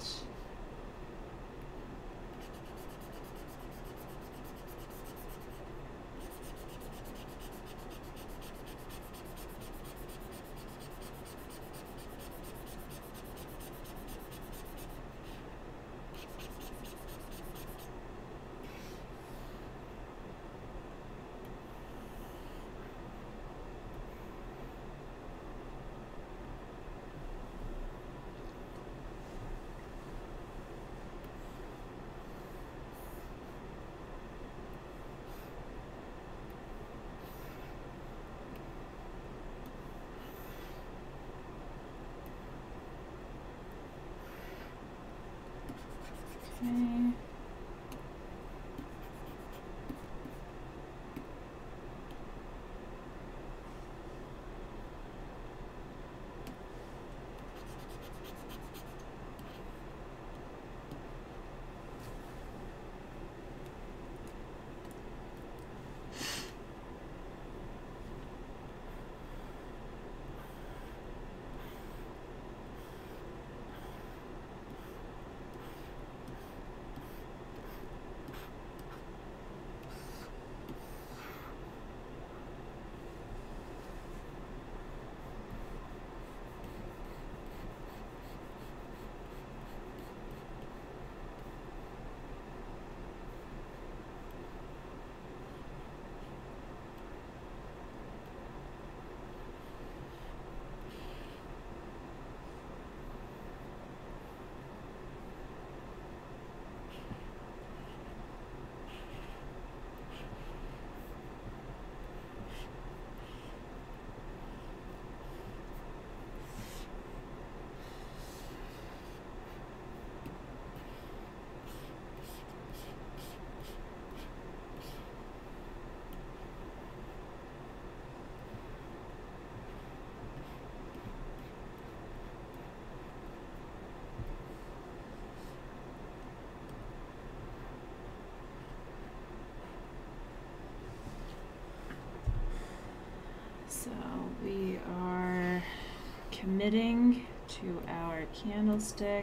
We are committing to our candlestick.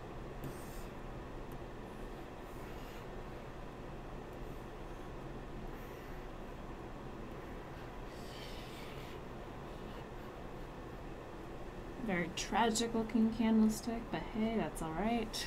Very tragic looking candlestick, but hey, that's all right.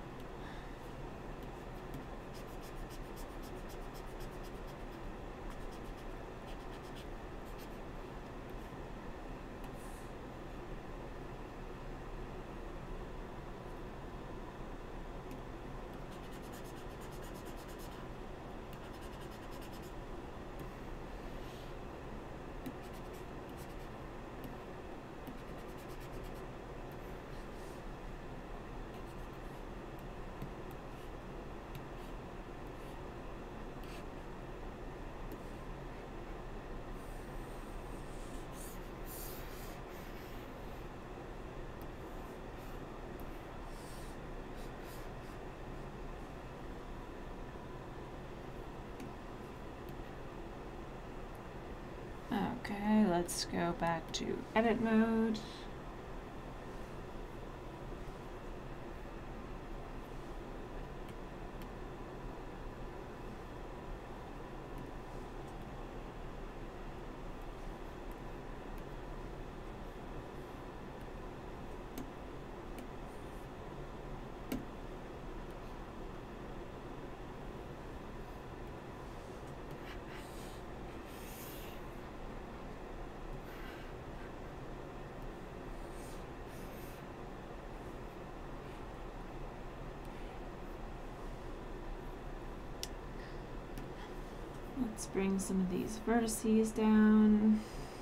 Okay, let's go back to edit mode. Let's bring some of these vertices down.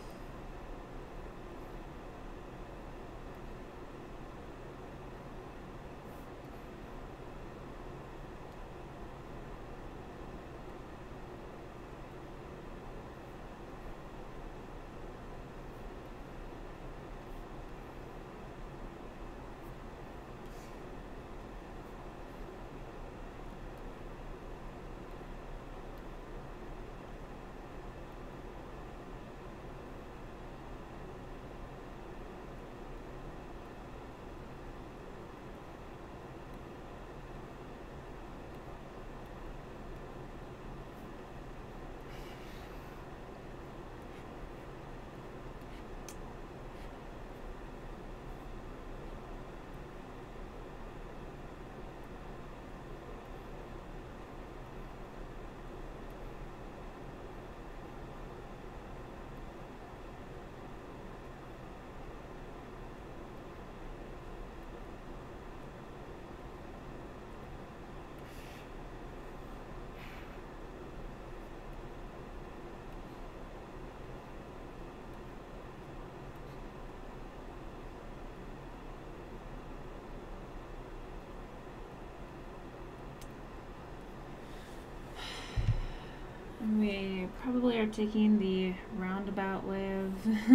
We probably are taking the roundabout way of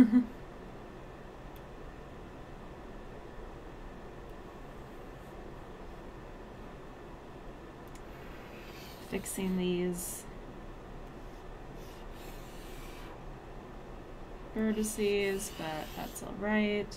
fixing these vertices, but that's all right.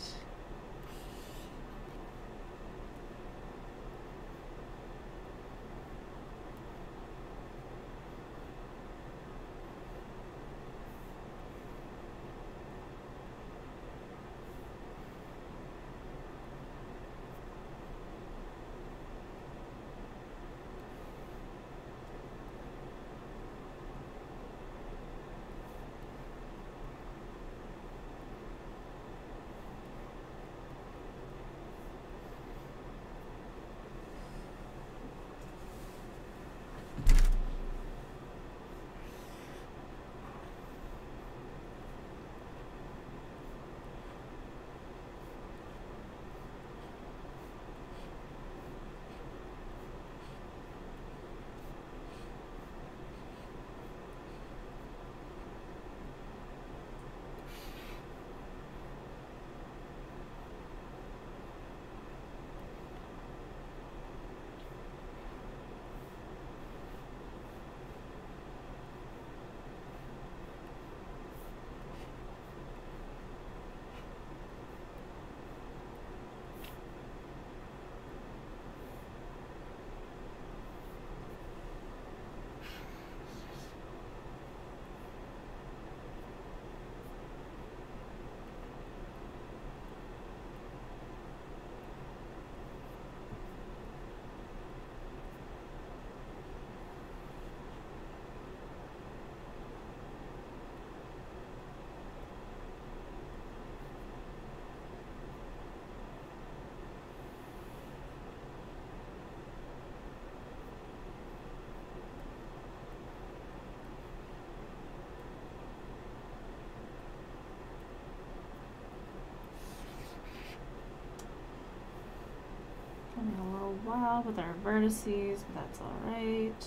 well with our vertices, but that's alright.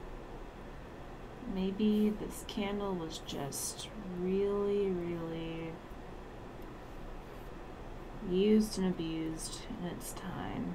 Maybe this candle was just really, really used and abused in its time.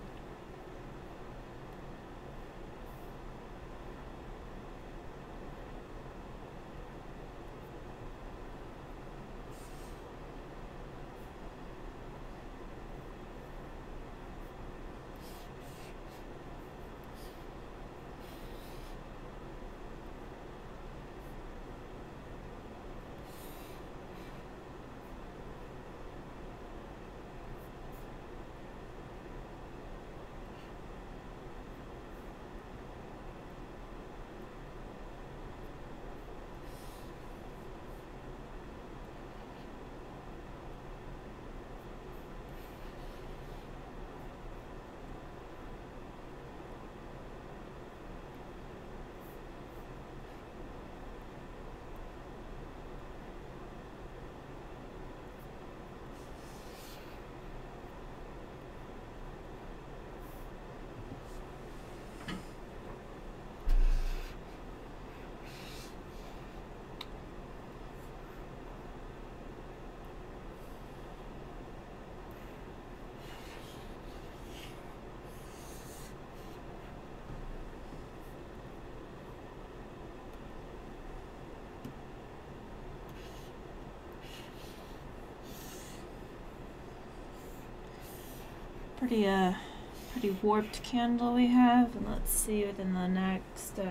Pretty warped candle we have, and let's see within the next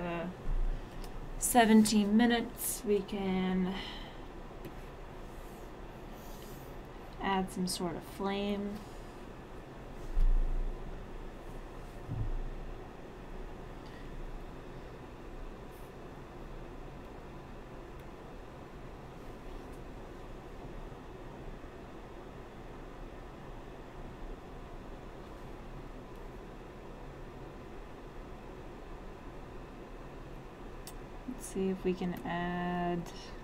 17 minutes we can add some sort of flame. See if we can add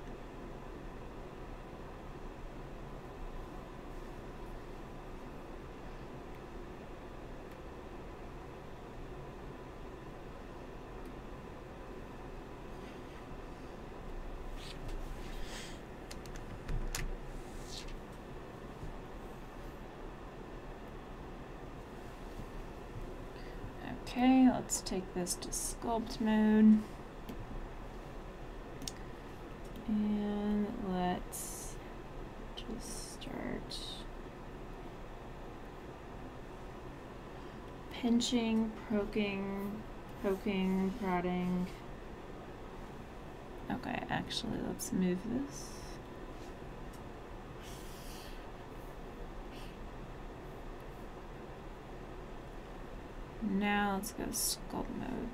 okay, let's take this to sculpt mode. And let's just start pinching, poking, prodding. Okay, actually, let's move this. Now let's go sculpt mode.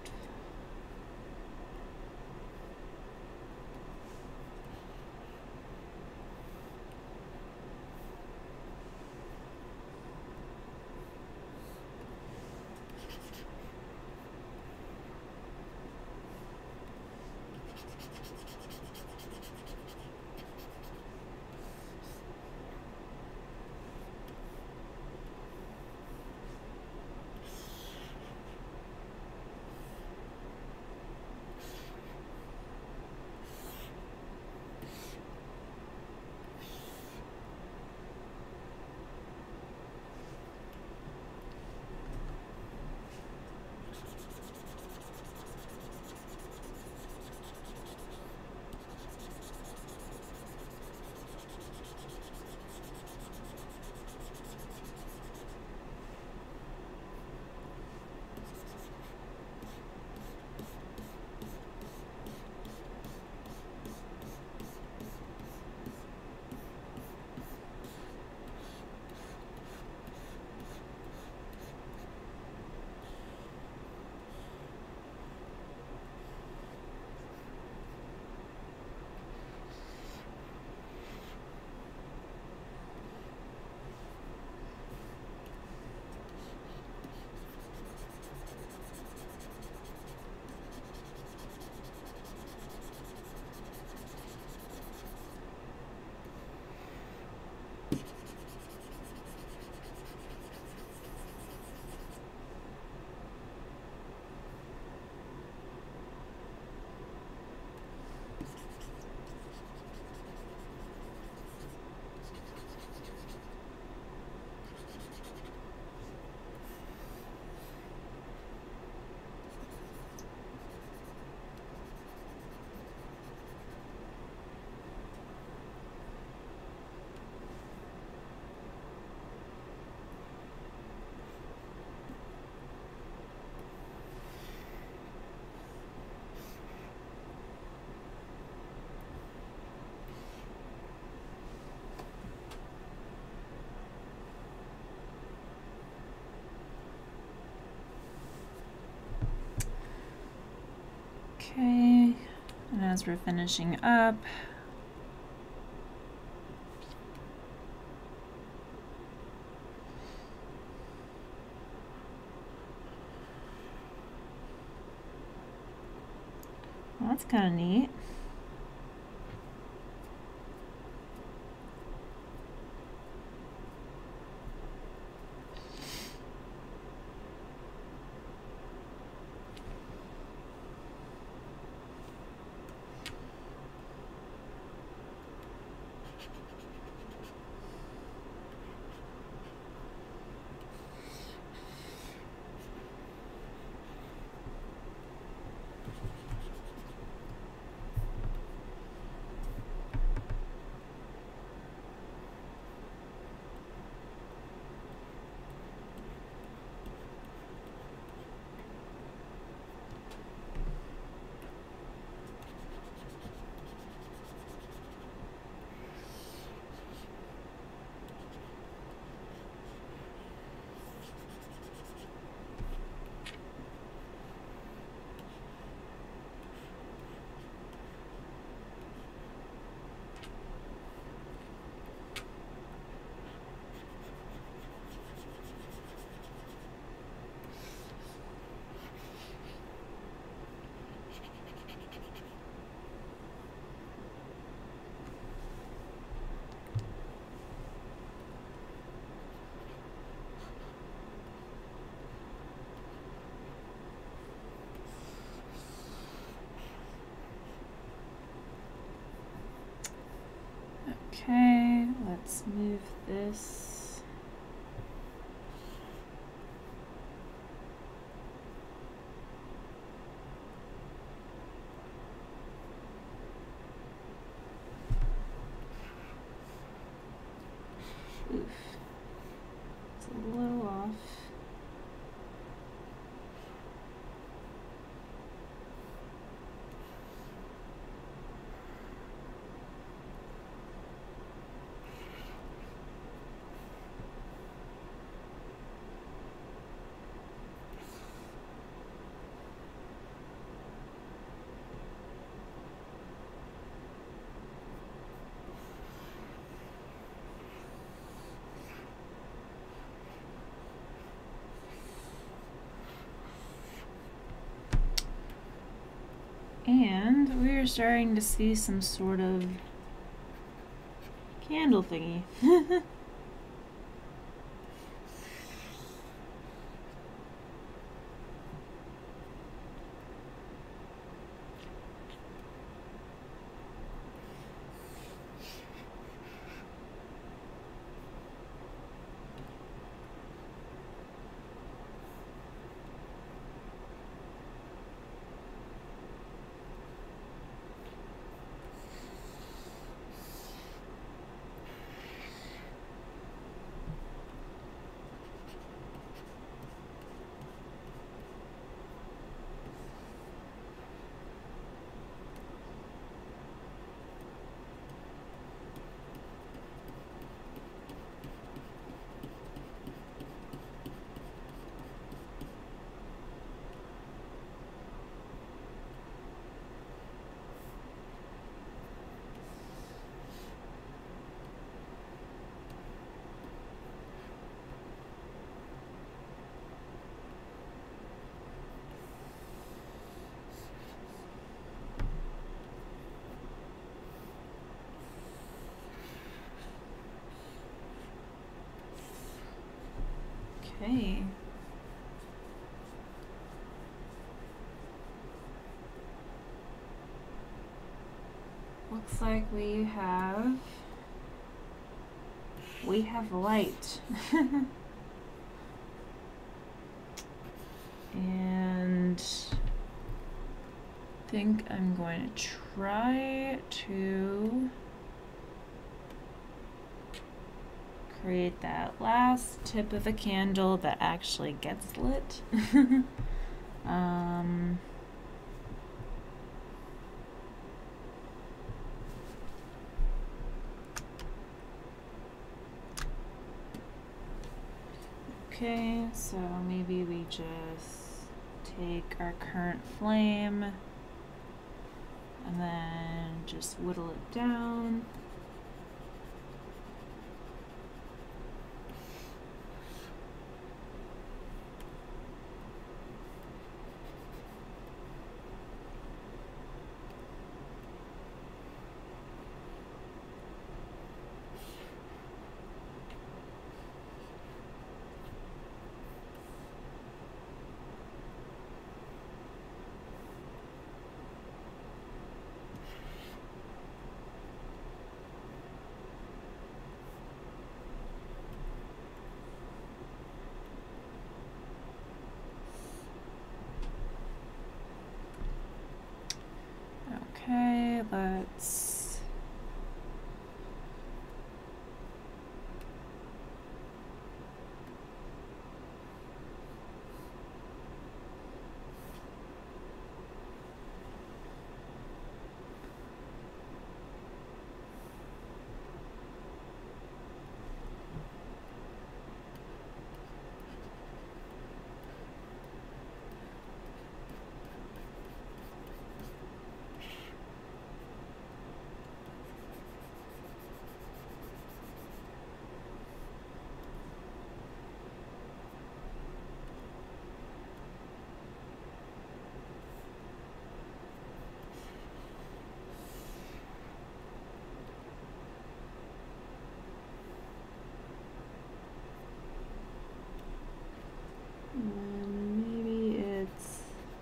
as we're finishing up. Well, that's kind of neat. Okay, let's move this. Oof. It's a little off. And we're starting to see some sort of candle thingy. Okay. Looks like we have light. And I think I'm going to try to create that last tip of a candle that actually gets lit. Okay, so maybe we just take our current flame and then just whittle it down. Okay, let's maybe it's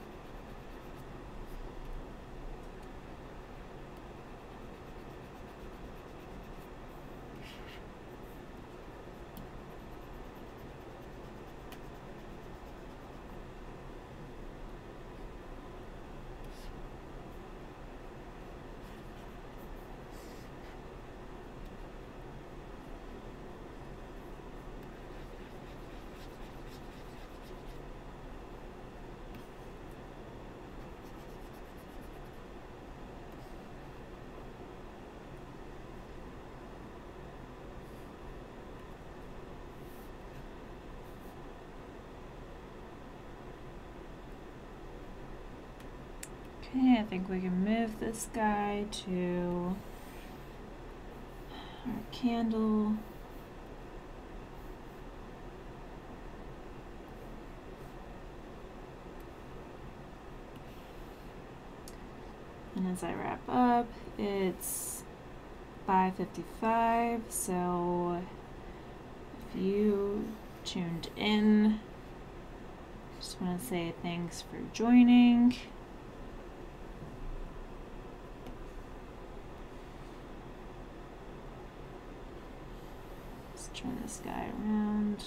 okay. I think we can move this guy to our candle. And as I wrap up, it's 5:55, so if you tuned in, just want to say thanks for joining. Let's turn this guy around.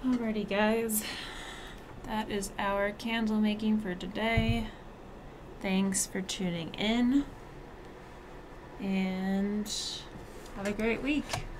Alrighty guys, that is our candle making for today. Thanks for tuning in and have a great week.